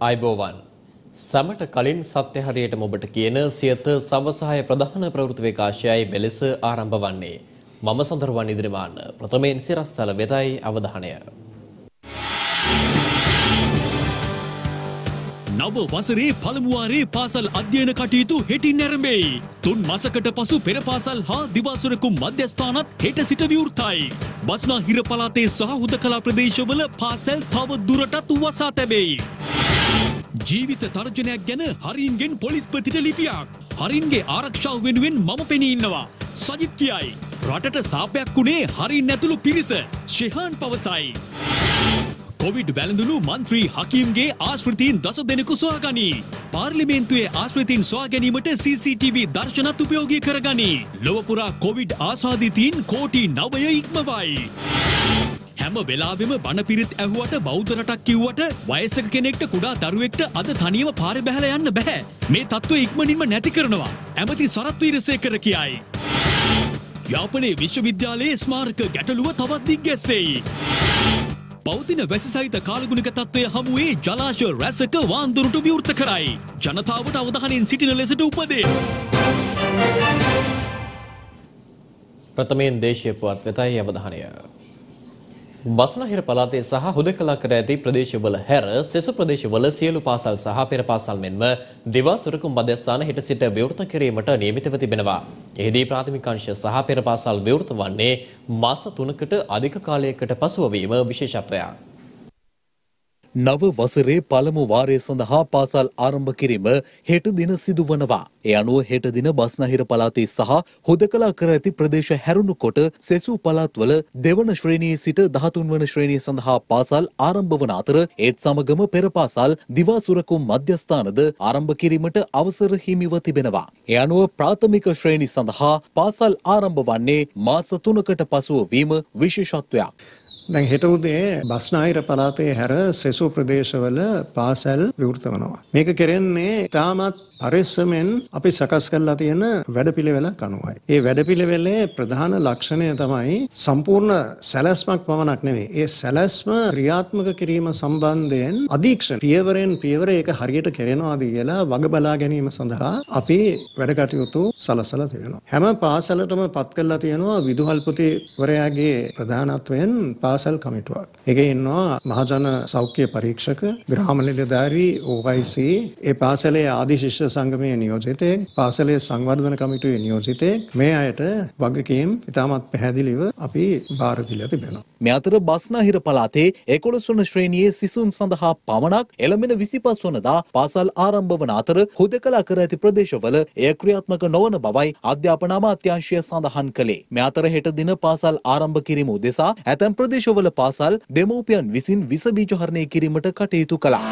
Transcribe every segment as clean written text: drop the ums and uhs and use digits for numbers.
අයිබෝවන් සමට කලින් සත්‍ය හරියටම ඔබට කියන සියත සවසහාය ප්‍රධාන ප්‍රවෘත්ති විකාශයයි මෙලෙස ආරම්භ වන්නේ. මම සඳරුවන් ඉදිරිමාන ප්‍රථමයෙන් සිරස්තල වෙතයි අවධානය. නව වසරේ පළමු වාරයේ පාසල් අධ්‍යයන කටයුතු හෙටින් ආරම්භයි. 3 මාසකට පසු පෙර පාසල් හා දිවාසුරකුම් මධ්‍යස්ථානත් හෙට සිට විවෘතයි. බස්නාහිර පළාතේ සහ හුදකලා ප්‍රදේශවල පාසල් තව දුරටත් වසා තැබෙයි. ජීවිත තර්ජනයක් ගැන හරින්ගෙන් පොලිස්පතිට ලිපියක්. හරින්ගේ ආරක්ෂාව වෙනුවෙන් මම පෙනී ඉන්නවා. සජිත් කියයි. රටට සාපයක් වුණේ හරින් ඇතුළු පිරිස. ශෙහාන් පවසයි. කොවිඩ් වැළඳුණු මන්ත්‍රී හකීම්ගේ ආශ්‍රිතීන් 10 දෙනෙකු සොයාගනී. පාර්ලිමේන්තුවේ ආශ්‍රිතීන් සොයා ගැනීමට CCTV දර්ශනත් උපයෝගී කරගනී. ලොව පුරා කොවිඩ් ආසාදිතයින් කෝටි 9 ඉක්මවයි. හැම වෙලාවෙම බණ පිරිත් ඇහුවට බෞද්ධ රටක් කිව්වට වයසක කෙනෙක්ට කුඩා දරුවෙක්ට අද තනියම පාරේ බහැලා යන්න බෑ. මේ තත්ත්වය ඉක්මනින්ම නැති කරනවා. ඇමති සරත් වීරසේකර කියයි. යාපනයේ විශ්වවිද්‍යාලයේ ස්මාරක ගැටලුව තවත් දිග්ගැස්සෙයි. පෞදින වැසි සහිත කාලගුණික තත්ත්වය හමුවේ ජලාශය රැසක වාන්දුරට විවෘත කරයි. ජනතාවට අවධානයෙන් සිටින ලෙසට උපදේ. ප්‍රථමයෙන් දේශීය පුවත් වෙතයි අවධානය. බස්නාහිර පළාතේ සහ හුදකලා කර ඇති ප්‍රදේශවල හැර සෙසු ප්‍රදේශවල සියලු පාසල් සහ පෙර පාසල් මෙන්ම දිවාසුරකුම් මධ්‍යස්ථාන හෙට සිට විවෘත කිරීමට නියමිතව තිබෙනවා. එහිදී ප්‍රාථමික අංශ සහ පෙර පාසල් විවෘත වන්නේ මාස 3කට අධික කාලයකට පසුව වීම විශේෂත්වයක්. නව වසරේ පළමු වාරය සඳහා පාසල් ආරම්භ කිරීම හෙට දින සිදුවනවා. ඒ අනුව හෙට දින බස්නාහිර පළාතේ සහ හුදකලා කර ඇති ප්‍රදේශ හැරුණු කොට සෙසු පළාත්වල දෙවන ශ්‍රේණියේ සිට 13 වන ශ්‍රේණිය සඳහා පාසල් ආරම්භ වන අතර ඒත් සමගම පෙර පාසල් දිවාසුරකුම් මධ්‍යස්ථානද ආරම්භ කිරීමට අවසර හිමිව තිබෙනවා. ඒ අනුව ප්‍රාථමික ශ්‍රේණි සඳහා පාසල් ආරම්භ වන්නේ මාස 3කට පසුව වීම විශේෂත්වයක්. දැන් හෙට උදේ බස්නාහිර පළාතේ හැර සෙසු ප්‍රදේශවල පාසල් විවෘත වෙනවා. මේක කරන්නේ තාමත් පරිස්සමෙන් අපි සකස් කරලා තියෙන වැඩපිළිවෙලක් අනුවයි. ඒ වැඩපිළිවෙලේ ප්‍රධාන ලක්ෂණය තමයි සම්පූර්ණ සැලැස්මක් පමණක් නෙවෙයි. ඒ සැලැස්ම ක්‍රියාත්මක කිරීම සම්බන්ධයෙන් අධීක්ෂණ පියවරෙන් පියවර ඒක හරියට කරනවාද කියලා වග බලා ගැනීම සඳහා අපි වැඩ කටයුතු සලසලා තියෙනවා. හැම පාසලටම පත් කරලා තියෙනවා විදුහල්පතිවරයාගේ ප්‍රධානත්වයෙන් පාසල් කමිටුවක්. ඒකේ ඉන්නවා මහජන සෞඛ්‍ය පරීක්ෂක, ග්‍රාම නිලධාරී, OIC, ඒ පාසලේ ආදි ශිෂ්‍ය සංගමයේ නියෝජිතයෙක්, පාසලේ සංවර්ධන කමිටුවේ නියෝජිතයෙක්, මේ අයට වගකීම් ඉතාමත් පැහැදිලිව අපි බාර දීලා තිබෙනවා. මේ අතර බස්නාහිර පළාතේ 11 වන ශ්‍රේණියේ සිසුන් සඳහා පමණක් එළඹෙන 25 වනදා පාසල් ආරම්භ වන අතර හුදකලා කර ඇති ප්‍රදේශවල එය ක්‍රියාත්මක නොවන බවයි අධ්‍යාපන අමාත්‍යාංශය සඳහන් කළේ. මේ අතර හෙට දින පාසල් ආරම්භ කිරීම උදෙසා ඇතැම් ප්‍රදේශවල පාසල් දෙමව්පියන් විසින් විස බීජ හරණය කිරීමට කටයුතු කළා.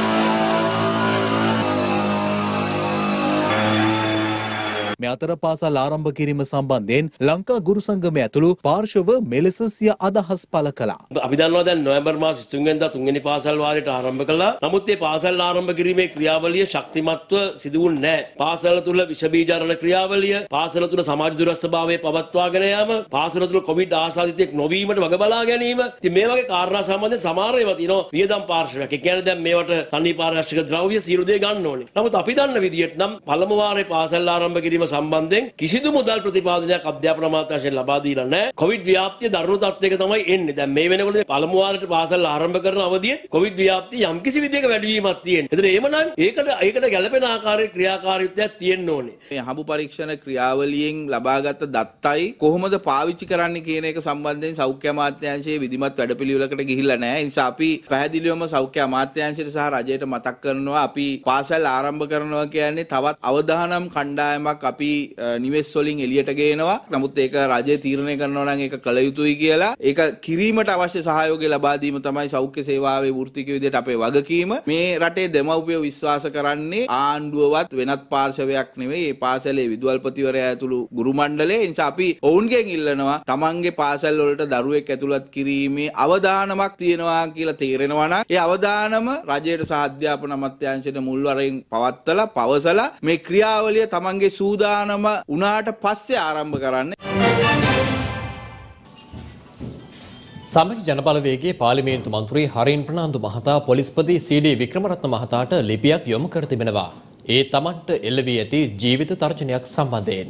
මේ අතර පාසල් ආරම්භ කිරීම සම්බන්ධයෙන් ලංකා ගුරු සංගමය ඇතුළු පාර්ශව මෙලෙස සිය අදහස් පළ කළා. අපි දන්නවා දැන් නොවැම්බර් මාස 23 වෙනිදා 3 වෙනි පාසල් වාරයට ආරම්භ කළා. නමුත් මේ පාසල් ආරම්භ කිරීමේ ක්‍රියාවලිය ශක්තිමත්ව සිදු වුණේ නැහැ. පාසල තුල විෂ බීජාරණ ක්‍රියාවලිය, පාසල තුල සමාජ දුරස්ථභාවය පවත්වාගෙන යාම, පාසල තුල කොවිඩ් ආසාදිතෙක් නොවීමට වග බලා ගැනීම. ඉතින් මේ වගේ කාරණා සම්බන්ධයෙන් සමහර ඒවා තියෙනවා වියදම් පාර්ශවයක්. ඒ කියන්නේ දැන් මේවට තනි පාරිශ්‍රමික ද්‍රව්‍ය සියලු දේ ගන්න ඕනේ. නමුත් අපි දන්න විදිහට නම් පළමු වාරේ පාසල් ආරම්භ කිරීම සම්බන්ධයෙන් කිසිදු මුදල් ප්‍රතිපාදනයක් අධ්‍යාපන අමාත්‍යාංශයෙන් ලබා දීලා නැහැ. කොවිඩ් ව්‍යාප්තිය දරුණු තත්ත්වයක තමයි එන්නේ. දැන් මේ වෙනකොට පළමු වාරයට පාසල් ආරම්භ කරන අවධියේ කොවිඩ් ව්‍යාප්තිය යම්කිසි විදිහක වැඩිවීමක් තියෙනවා. ඒතර එහෙමනම් ඒකට ගැළපෙන ආකාරයේ ක්‍රියාකාරීත්වයක් තියෙන්න ඕනේ. මේ හඹු පරීක්ෂණ ක්‍රියාවලියෙන් ලබාගත් දත්තයි කොහොමද පාවිච්චි කරන්න කියන එක සම්බන්ධයෙන් සෞඛ්‍ය අමාත්‍යාංශයේ විධිමත් වැඩපිළිවෙලකට ගිහිල්ලා නැහැ. ඒ නිසා අපි පැහැදිලිවම සෞඛ්‍ය අමාත්‍යාංශයට සහ රජයට මතක් කරනවා අපි පාසල් ආරම්භ කරනවා කියන්නේ තවත් අවදානම් කණ්ඩායමක් අපි නිවෙස් වලින් එළියට ගේනවා. නමුත් ඒක රජය තීරණය කරනවා නම් ඒක කළ යුතුයි කියලා. ඒක කිරීමට අවශ්‍ය සහයෝගය ලබා දීම තමයි සෞඛ්‍ය සේවාවේ වෘත්තික විදිහට අපේ වගකීම. මේ රටේ දෙමව්පියෝ විශ්වාස කරන්නේ ආණ්ඩුවවත් වෙනත් පාර්ශවයක් නෙවෙයි. මේ පාසලේ විදුහල්පතිවරයා ඇතුළු ගුරු මණ්ඩලය. ඒ නිසා අපි ඔවුන්ගෙන් ඉල්ලනවා තමන්ගේ පාසල් වලට දරුවෙක් ඇතුළත් කිරීමේ අවදානමක් තියෙනවා කියලා තේරෙනවා නම් ඒ අවදානම රජයට සහ අධ්‍යාපන අමාත්‍යාංශයට මුල්වරෙන් පවත්වලා පවසලා මේ ක්‍රියාවලිය තමන්ගේ සූදානම උනාට පස්සේ ආරම්භ කරන්න. සමගි ජනබලවේගයේ පාර්ලිමේන්තු මන්ත්‍රී හරින් ප්‍රනාන්දු මහතා පොලිස්පති සී.ඩී. වික්‍රමරත්න මහතාට ලිපියක් යොමු කර තිබෙනවා. ඒ තමන්ට එල්ල වී ඇති ජීවිත තර්ජනයක් සම්බන්ධයෙන්.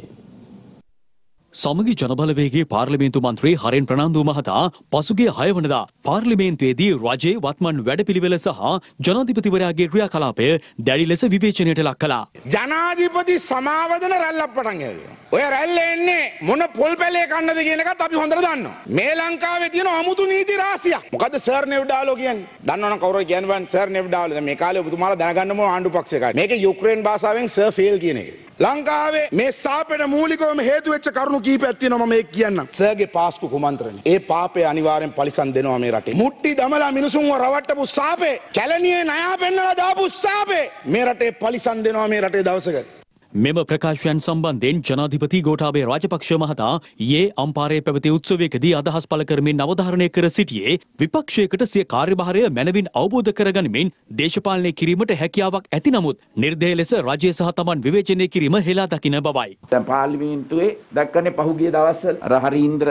සමගි ජනබලවේගයේ පාර්ලිමේන්තු මන්ත්‍රී හරින් ප්‍රනාන්දු මහතා පසුගිය 6 වනදා පාර්ලිමේන්තුවේදී රජයේ වත්මන් වැඩපිළිවෙල සහ ජනාධිපතිවරයාගේ ක්‍රියාකලාපය දැඩි ලෙස විවේචනයට ලක් කළා. ජනාධිපති සමාවදන රැල්ලක් පටන් ගන්නවා. ඔය රැල්ල එන්නේ මොන පොල් පැලේ කන්නද කියන එකත් අපි හොඳට දන්නවා. මේ ලංකාවේ තියෙන අමුතු නීති රාශියක්. මොකද්ද සර් නෙව්ඩාලෝ කියන්නේ? දන්නවනම් කවුරුයි කියන්නේ සර් නෙව්ඩාලෝ. දැන් මේ කාලේ ඔබතුමාලා දැනගන්න ඕන ආණ්ඩු පක්ෂයකයි. මේකේ යුක්‍රේන් භාෂාවෙන් සර් ෆේල් කියන එක. ලංකාවේ මේ සාපේට මූලිකවම හේතු වෙච්ච කරුණු කීපයක් තියෙනවා මම මේක කියන්නම්. සර්ගේ පාස්කු කුමන්ත්‍රණය. ඒ පාපේ අනිවාර්යෙන් පරිසම් දෙනවා මේ රටේ. මුට්ටි දමලා මිනිසුන්ව රවට්ටපු සාපේ, කැලණියේ ණයා පෙන්නලා දාපු සාපේ මේ රටේ පරිසම් දෙනවා මේ රටේ දවසක. මෙම ප්‍රකාශයන් සම්බන්ධයෙන් ජනාධිපති ගෝඨාභය රාජපක්ෂ මහතා ඊයේ අම්පාරයේ පැවති උත්සවයකදී අදහස් පළ කරමින් අවධාරණය කර සිටියේ විපක්ෂයකට සිය කාර්යභාරය මැනවින් අවබෝධ කරගනිමින් දේශපාලනය කිරීමට හැකියාවක් ඇති නමුත් නිර්දය ලෙස රජය සහ තමන් විවේචනය කිරීම හෙලා දකින බවයි. දැන් පාර්ලිමේන්තුවේ දැක්කනේ පහුගිය දවස්වල හරීන්ද්‍ර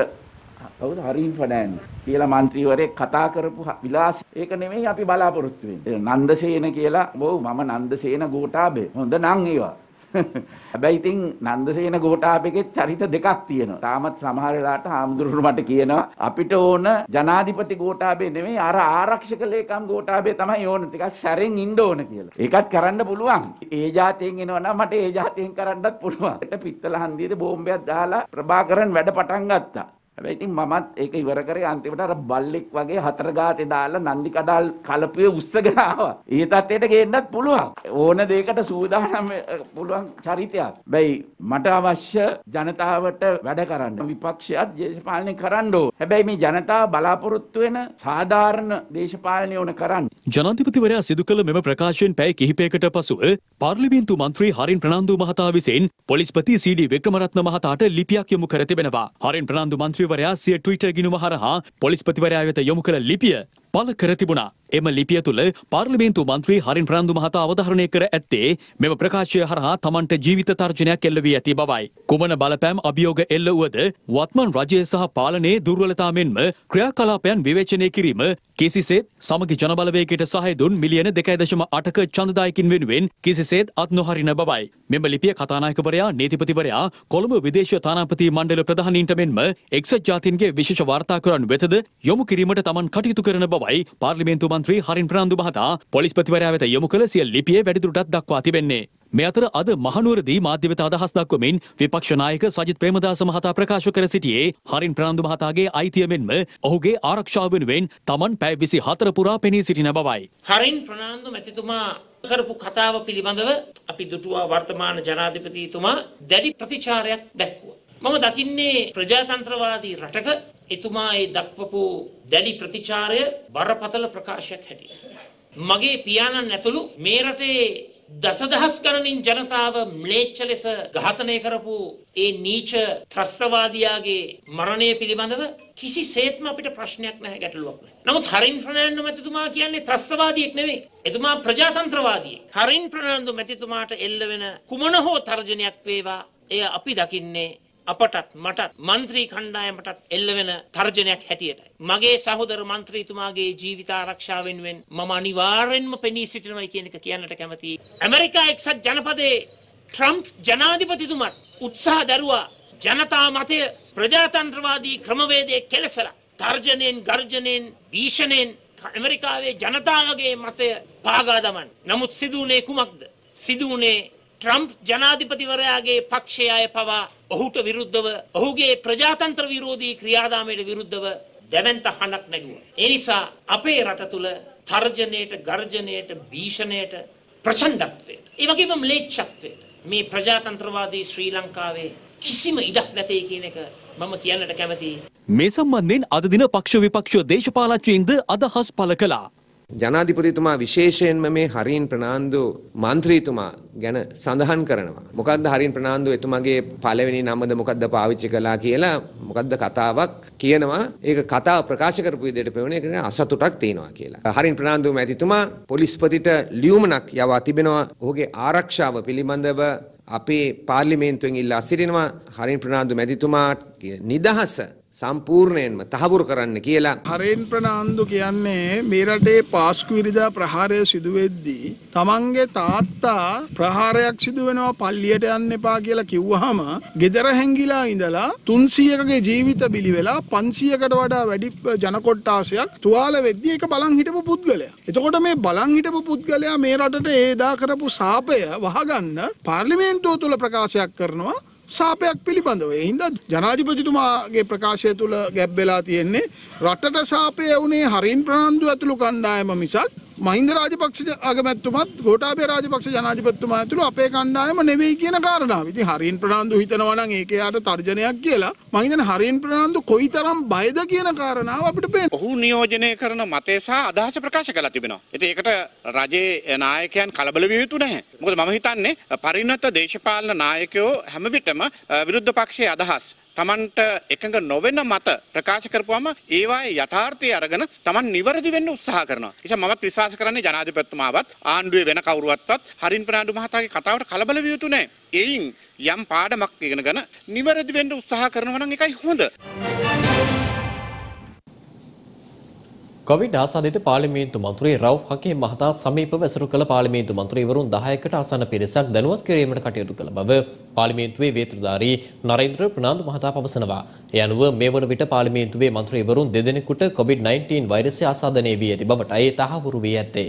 හරින් ෆඩෑන් කියලා മന്ത്രിවරයෙක් කතා කරපු විලාස ඒක නෙමෙයි අපි බලාපොරොත්තු වෙන්නේ. නන්දසේන කියලා මම නන්දසේන ගෝඨාභය හොඳ නම් ඒවා. හැබැයි ඉතින් නන්දසේන ගෝඨාභයගේ චරිත දෙකක් තියෙනවා. තාමත් සමහර වෙලාවට හාමුදුරුවෝ මට කියනවා අපිට ඕන ජනාධිපති ගෝඨාභය නෙමෙයි අර ආරක්ෂක ලේකම් ගෝඨාභය තමයි ඕන. ටිකක් සැරෙන් ඉන්න ඕන කියලා. ඒකත් කරන්න පුළුවන්. ඒ જાතියෙන් එනවනම් මට ඒ જાතියෙන් කරන්නත් පුළුවන්. පිත්තල හන්දියේ බෝම්බයක් දාලා ප්‍රභාකරන් වැඩ පටන් ගත්තා. හැබැයි ඉතින් මමත් ඒක ඉවර කරේ අන්තිමට අර බල්ලෙක් වගේ හතර ගාතේ දාලා නන්දි කඩාල් කලපුවේ උස්සගෙන ආවා. ඒ තත්ත්වයට ගේන්නත් පුළුවන්. ඕන දෙයකට සූදානම් පුළුවන් චරිතයක්. හැබැයි මට අවශ්‍ය ජනතාවට වැඩ කරන්න. විපක්ෂයත් දේශපාලනය කරන්න ඕන. හැබැයි මේ ජනතාව බලාපොරොත්තු වෙන සාධාරණ දේශපාලනය ඕන කරන්න. ජනාධිපතිවරයා සිදු කළ මෙම ප්‍රකාශයෙන් පැය කිහිපයකට පසුව පාර්ලිමේන්තු මන්ත්‍රී හරින් ප්‍රනාන්දු මහතා විසින් පොලිස්පති සී.ඩී. වික්‍රමරත්න මහතාට ලිපියක් යොමු කර තිබෙනවා. හරින් ප්‍රනාන්දු මන්ත්‍රීවරයා සිය ට්විටර් ගිණුම හරහා පොලිස්පතිවරයා වෙත යොමු කළ ලිපිය පළ කර තිබුණා. එම ලිපිය තුළ පාර්ලිමේන්තු මන්ත්‍රී හරින් ප්‍රනාන්දු මහතා අවධාරණය කර ඇත්තේ මෙම ප්‍රකාශය හරහා තමන්ට ජීවිත තර්ජනයක් එල්ල වී ඇති බවයි. කුමන බලපෑම් අභියෝග එල්ල වුවද වත්මන් රජය සහ පාලනයේ දුර්වලතා මෙන්ම ක්‍රියාකලාපයන් විවේචනය කිරීම කිසිසේත් සමගි ජනබලවේගයට සහාය දුන් මිලියන 2.8ක ඡන්දදායකින් වෙනුවෙන් කිසිසේත් අත් නොහරින බවයි. මෙම ලිපිය කතානායකවරයා නීතිපතිවරයා කොළඹ විදේශ තානාපති මණ්ඩල ප්‍රධානීන්ට මෙන්ම එක්සත් ජාතීන්ගේ විශේෂ වාර්තාකරුවන් වෙතද යොමු කිරීමට තමන් කටයුතු කරන බවයි පාර්ලිමේන්තු මන්ත්‍රී හරින් ප්‍රනාන්දු මහතා පොලිස්පතිවරයා වෙත යොමු කළ සිය ලිපියේ වැඩිදුරටත් දක්වා තිබෙන්නේ. මේ අතර අද මහනුවරදී මාධ්‍ය වෙත අදහස් දක්වමින් විපක්ෂ නායක සජිත් ප්‍රේමදාස මහතා ප්‍රකාශ කර සිටියේ හරින් ප්‍රනාන්දු මහතාගේ අයිතිය මෙන්ම ඔහුගේ ආරක්ෂාව වෙනුවෙන් තමන් පැය 24 පුරා පෙනී සිටින බවයි. හරින් ප්‍රනාන්දු මැතිතුමා කරපු කතාව පිළිබඳව අපි දුටුවා වර්තමාන ජනාධිපතිතුමා දැඩි ප්‍රතිචාරයක් දැක්වුවා. මම දකින්නේ ප්‍රජාතන්ත්‍රවාදී රටක එතුමා ඒ දක්වපු දැඩි ප්‍රතිචාරය බරපතල ප්‍රකාශයක් හැටියට. මගේ පියාණන් ඇතුළු මේ රටේ දසදහස් ගණනින් ජනතාව ම්ලේච්ඡ ලෙස ඝාතනය කරපු ඒ නීච ත්‍රස්තවාදියාගේ මරණය පිළිබඳව කිසිසේත්ම අපිට ප්‍රශ්නයක් නැහැ, ගැටලුවක් නැහැ. නමුත් හරින් ප්‍රනාන්දු මැතිතුමා කියන්නේ ත්‍රස්තවාදියෙක් නෙවෙයි. එතුමා ප්‍රජාතන්ත්‍රවාදියෙක්. හරින් ප්‍රනාන්දු මැතිතුමාට එල්ල වෙන කුමන හෝ තර්ජනයක් වේවා එය අපි දකින්නේ අපටත් මටත් මන්ත්‍රී කණ්ඩායමටත් එල්ල වෙන තර්ජනයක් හැටියටයි. මගේ සහෝදර මන්ත්‍රීතුමාගේ ජීවිත ආරක්ෂාව වෙනුවෙන් මම අනිවාර්යෙන්ම පෙනී සිටිනවා කියන එක කියන්නට කැමතියි. ඇමරිකා එක්සත් ජනපදයේ ට්‍රම්ප් ජනාධිපතිතුමත් උත්සාහ දරුවා ජනතා මතය ප්‍රජාතන්ත්‍රවාදී ක්‍රමවේදයේ කෙලසලා තර්ජනයෙන් ගර්ජනයෙන් භීෂණයෙන් ඇමරිකාවේ ජනතාවගේ මතය පාගා දමන්න. නමුත් සිදුුනේ කුමක්ද? සිදුුනේ ට්‍රම්ප් ජනාධිපතිවරයාගේ පක්ෂයේ අය පවා ඔහුට විරුද්ධව ඔහුගේ ප්‍රජාතන්ත්‍ර විරෝධී ක්‍රියාදාමයට විරුද්ධව දැවැන්ත හඬක් නැගුවා. ඒ නිසා අපේ රට තුල තර්ජනයට, ගර්ජනයට, භීෂණයට, ප්‍රචණ්ඩත්වයට, ඒ වගේම ම්ලේච්ඡත්වයට මේ ප්‍රජාතන්ත්‍රවාදී ශ්‍රී ලංකාවේ කිසිම ඉඩක් නැtei කියන එක මම කියන්නට කැමතියි. මේ සම්බන්ධයෙන් අද දින පක්ෂ විපක්ෂ දේශපාලඥයින්ද අදහස් පළ කළා. ජනාධිපතිතුමා විශේෂයෙන්ම මේ හරින් ප්‍රනාන්දු මන්ත්‍රීතුමා ගැන සඳහන් කරනවා. මොකද්ද හරින් ප්‍රනාන්දු එතුමාගේ පළවෙනි නමද මොකද්ද පාවිච්චි කළා කියලා මොකද්ද කතාවක් කියනවා. ඒක කතාව ප්‍රකාශ කරපු විදිහට පෙවුනේ ඒක අසතුටක් තියෙනවා කියලා. හරින් ප්‍රනාන්දු මැතිතුමා පොලිස්පතිට ලියුමක් යවා තිබෙනවා. ඔහුගේ ආරක්ෂාව පිළිබඳව අපේ පාර්ලිමේන්තුවෙන් ඉල්ලා සිටිනවා. හරින් ප්‍රනාන්දු මැතිතුමාගේ නිදහස සම්පූර්ණයෙන්ම තහවුරු කරන්න කියලා. හරෙන් ප්‍රනාන්දු කියන්නේ මේ රටේ පාස්කු ඉරිදා ප්‍රහාරය සිදු වෙද්දී තමන්ගේ තාත්තා ප්‍රහාරයක් සිදු වෙනවා පල්ලියට යන්න එපා කියලා කිව්වහම ගෙදර හැංගිලා ඉඳලා 300කගේ ජීවිත බිලි වෙලා 500කට වඩා වැඩි ජන කොට්ටාසයක් තුවාල වෙද්දී ඒක බලන් හිටපු පුද්ගලයා. එතකොට මේ බලන් හිටපු පුද්ගලයා මේ රටට ඒදා කරපු සාපය වහගන්න පාර්ලිමේන්තුව තුල ප්‍රකාශයක් කරනවා. සාපයක් පිළිබඳව. ඒ හින්දා ජනාධිපතිතුමාගේ ප්‍රකාශය තුල ගැබ් වෙලා තියෙන්නේ රටට සාපය වුණේ හරින් ප්‍රනාන්දු ඇතුළු කණ්ඩායම මිසක් මහින්ද රාජපක්ෂ අගමැතිතුමත් ගෝඨාභය රාජපක්ෂ ජනාධිපතිතුමා ඇතුළු අපේ කණ්ඩායම නෙවෙයි කියන කාරණාව. ඉතින් හරින් ප්‍රනාන්දු හිතනවා නම් ඒක යාට තර්ජනයක් කියලා මම හිතන්නේ හරින් ප්‍රනාන්දු කොයිතරම් බයද කියන කාරණාව අපිට පේනවා. ඔහු නියෝජනය කරන මතය සහ අදහස ප්‍රකාශ කළා තිබෙනවා. ඉතින් ඒකට රජයේ නායකයන් කලබල විය යුතු නැහැ. මොකද මම හිතන්නේ පරිණත දේශපාලන නායකයෝ හැම විටම විරුද්ධ පක්ෂයේ අදහස් තමන්ට එකඟ නොවන මත ප්‍රකාශ කරපුවම ඒවායේ යථාර්ථය අරගෙන තමන් නිවැරදි වෙන්න උත්සාහ කරනවා. ඒ නිසා මමත් විශ්වාස කරන්නේ ජනාධිපතිතුමාවත් ආණ්ඩුවේ වෙන කවුරුවත්වත් හරින් ප්‍රනාන්දු මහතාගේ කතාවට කලබල විය යුතු නැහැ. එයින් යම් පාඩමක් ඉගෙනගෙන නිවැරදි වෙන්න උත්සාහ කරනවා නම් ඒකයි හොඳ. කොවිඩ් ආසාදිත පාර්ලිමේන්තු මන්ත්‍රී රවුෆ් හකීම් මහතා සමීපව ඇසුරු කළ පාර්ලිමේන්තු මන්ත්‍රීවරුන් 10කට ආසන්න පිරිසක් දැනුවත් කිරීමට කටයුතු කළ බව පාර්ලිමේන්තුවේ වේත්‍රධාරී නරේන්ද්‍ර ප්‍රනාන්දු මහතා පවසනවා. ඒ අනුව මේ වන විට පාර්ලිමේන්තුවේ මන්ත්‍රීවරුන් දෙදෙනෙකුට කොවිඩ්-19 වෛරසය ආසාදනය වී ඇති බවටයි තහවුරු වී ඇත්තේ.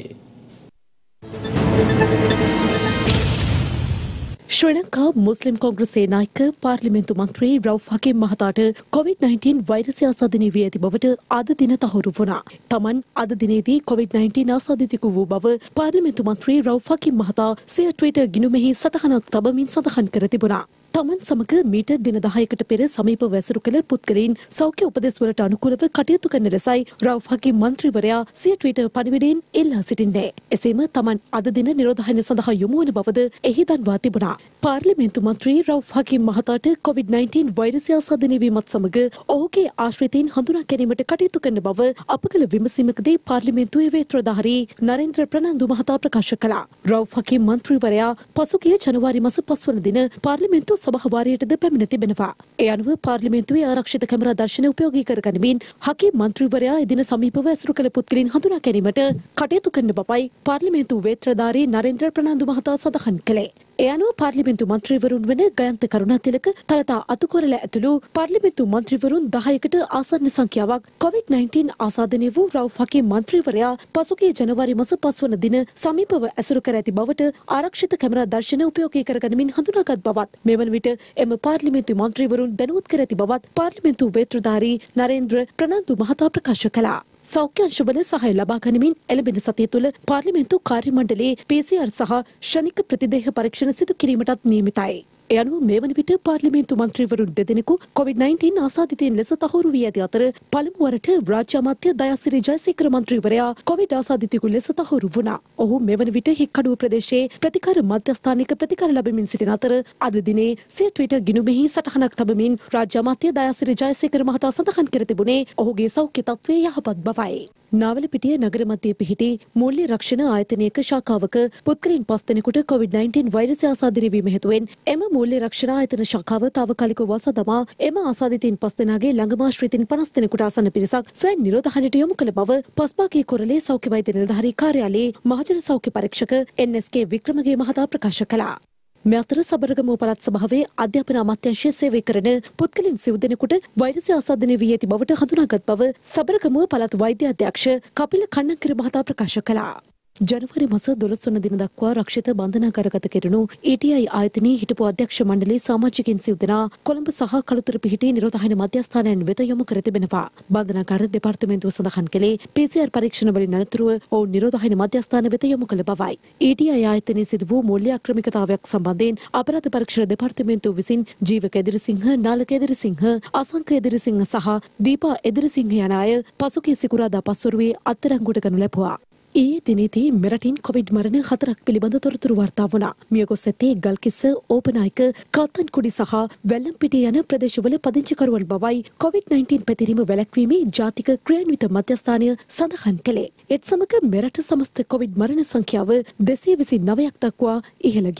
ශ්‍රී ලංකා මුස්ලිම් කොංග්‍රසයේ නායක පාර්ලිමේන්තු මන්ත්‍රී රවුෆ් හකීම් මහතාට කොවිඩ්-19 වෛරසය ආසාදනය වී ඇති බවට අද දින තහවුරු වුණා. තමන් අද දිනේදී කොවිඩ්-19 ආසාදිතයෙකු වූ බව පාර්ලිමේන්තු මන්ත්‍රී රවුෆ් හකීම් මහතා සිය ට්විටර් ගිණුමෙහි සටහනක් තබමින් සඳහන් කර තිබුණා. තමන් සමග මීට දින 10කට පෙර සමීපව ඇසුරු කළ පුද්ගලයන් සෞඛ්‍ය උපදෙස්වලට අනුකූලව කටයුතු කරන ලෙසයි රවුෆ් හකීම් මන්ත්‍රීවරයා සිය ට්විටර් පණිවිඩයෙන් ඉල්ලා සිටින්නේ. එසේම තමන් අද දින නිරෝධායන සඳහා යොමු වන බවද එහි දන්වා තිබුණා. පාර්ලිමේන්තු මන්ත්‍රී රවුෆ් හකීම් මහතාට කොවිඩ්-19 වෛරසය ආසාදනය වීමත් සමග ඔහුගේ ආශ්‍රිතයින් හඳුනා ගැනීමට කටයුතු කරන බව අප කළ විමසීමකදී පාර්ලිමේන්තුවේ වේත්‍රධාරී නරේන්ද්‍ර ප්‍රනාන්දු මහතා ප්‍රකාශ කළා. රවුෆ් හකීම් මන්ත්‍රීවරයා පසුගිය ජනවාරි මාස 5 වන දින පාර්ලිමේන්තු සභාවාරයටද පැමිණ තිබෙනවා. ඒ අනුව පාර්ලිමේන්තුවේ ආරක්ෂිත කැමරා දර්ශන උපයෝගී කර ගනිමින් හකීම් මන්ත්‍රීවරයා එදින සමීපව ඇසුරු කළ පුද්ගලයන් හඳුනා ගැනීමට කටයුතු කරන බවයි පාර්ලිමේන්තු වේත්‍රධාරී නරේන්ද්‍ර ප්‍රනාන්දු මහතා සඳහන් කළේ. ඒ අනුව පාර්ලිමේන්තු මන්ත්‍රීවරුන් වන ගයන්ත කරුණාතිලක තලතා අතුකොරල ඇතුළු පාර්ලිමේන්තු මන්ත්‍රීවරුන් 10කට ආසන්න සංඛ්‍යාවක් කොවිඩ්-19 ආසාදනය වූ රවුෆ් හකීම් මන්ත්‍රීවරයා පසුගිය ජනවාරි මාස 5 වන දින සමීපව ඇසුරු කර ඇති බවට ආරක්ෂිත කැමරා දර්ශන උපයෝගී කර ගනිමින් හඳුනාගත් බවත් මෙවන විට එම පාර්ලිමේන්තු මන්ත්‍රීවරුන් දැනුවත් කර ඇති බවත් පාර්ලිමේන්තු වේත්‍රධාරී නරේන්ද්‍ර ප්‍රනාන්දු මහතා ප්‍රකාශ කළා. සෞඛ්‍ය අංශවල සහාය ලබා ගනිමින් එළඹෙන සතිය තුළ පාර්ලිමේන්තු කාර්ය මණ්ඩලයේ PCR සහ ක්ෂණික ප්‍රතිදේහ පරීක්ෂණ සිදු කිරීමටත් නියමිතයි. ඒ අනුව මේ වන විට පාර්ලිමේන්තු මන්ත්‍රීවරුන් දෙදෙනෙකු කොවිඩ්-19 ආසාදිතයින් ලෙස තහවුරු වී ඇති අතර පළමු වරට රාජ්‍ය අමාත්‍ය දයාසිරි ජයසේකර මන්ත්‍රීවරයා කොවිඩ් ආසාදිතයෙකු ලෙස තහවුරු වුණා. ඔහු මේ වන විට හික්කඩුව ප්‍රදේශයේ ප්‍රතිකාර මධ්‍යස්ථානික ප්‍රතිකාර ලැබමින් සිටින අතර අද දිනේ සිය ට්විටර් ගිණුමෙහි සටහනක් තබමින් රාජ්‍ය අමාත්‍ය දයාසිරි ජයසේකර මහතා සඳහන් කර තිබුණේ ඔහුගේ සෞඛ්‍ය තත්ත්වය යහපත් බවයි. නාවලපිටිය නගර මධ්‍යයේ පිහිටි මූල්‍ය රක්ෂණ ආයතනයක ශාඛාවක පුද්ගලයන් 5 දෙනෙකුට කොවිඩ්-19 වෛරසය ආසාදනය වීම හේතුවෙන් එම මූල්‍ය රක්ෂණ ආයතන ශාඛාව తాවකාලිකව වසා දමා එම ආසාදිතයින් 5 දෙනාගේ ළඟම ආශ්‍රිතයින් 50 දෙනෙකුට ආසන්න පිරිසක් ස්වයං නිරෝධායනයට යොමු කළ බව පස්බාගේ කොරළේ සෞඛ්‍ය වෛද්‍ය නිලධාරී කාර්යාලයේ මහජන සෞඛ්‍ය පරීක්ෂක NSK වික්‍රමගේ මහතා ප්‍රකාශ කළා. මේ අතර සබරගමුව පළාත් සභාවේ අධ්‍යාපන අමාත්‍යාංශයේ සේවය කරන පුද්ගලයන් 9 දෙනෙකුට වෛරසය ආසාදනය වී ඇති බවට හඳුනාගත් බව සබරගමුව පළාත් වෛද්‍ය අධ්‍යක්ෂ කපිල කන්නංකිර මහතා ප්‍රකාශ කළා. ජනවාරි මාස 12 වන දින දක්වා රක්ෂිත බන්ධනාගාරගත කෙරුණු ETI ආයතනයේ හිටපු අධ්‍යක්ෂ මණ්ඩලයේ සමාජිකයින් 9 දෙනා කොළඹ සහ කළුතර පිහිටි නිරෝධායන මධ්‍යස්ථානයන් වෙත යොමු කර තිබෙනවා. බන්ධනාගාර දෙපාර්තමේන්තුව සඳහන් කළේ PCR පරීක්ෂණ වලින් අනතුරුව ඔවුන් නිරෝධායන මධ්‍යස්ථාන වෙත යොමු කළ බවයි. ETI ආයතනයේ සිදු වූ මූල්‍ය අක්‍රමිකතාවයක් සම්බන්ධයෙන් අපරාධ පරීක්ෂණ දෙපාර්තමේන්තුව විසින් ජීවක එදිරිසිංහ, නාලක එදිරිසිංහ, අසංක එදිරිසිංහ සහ දීපා එදිරිසිංහ යන අය පසුගිය සිකුරාදා පස්වරුවේ අත්අඩංගුවට ගනු ලැබුවා. ඊයේ දිනේදී මෙරටින් කොවිඩ් මරණ 4ක් පිළිබඳ තොරතුරු වාර්තා වුණා. මියගොස් ඇත්තේ ගල්කිස්ස, ඕපනායක, කල්තන්කුඩි සහ වැල්ලම්පිටිය යන ප්‍රදේශවල පදිංචිකරුවන් බවයි කොවිඩ්-19 පැතිරීම වැළැක්වීමේ ජාතික ක්‍රියාන්විත මධ්‍යස්ථානය සඳහන් කළේ. ඒත් සමග මෙරට සමස්ත කොවිඩ් මරණ සංඛ්‍යාව 229ක් දක්වා ඉහළ ගියා.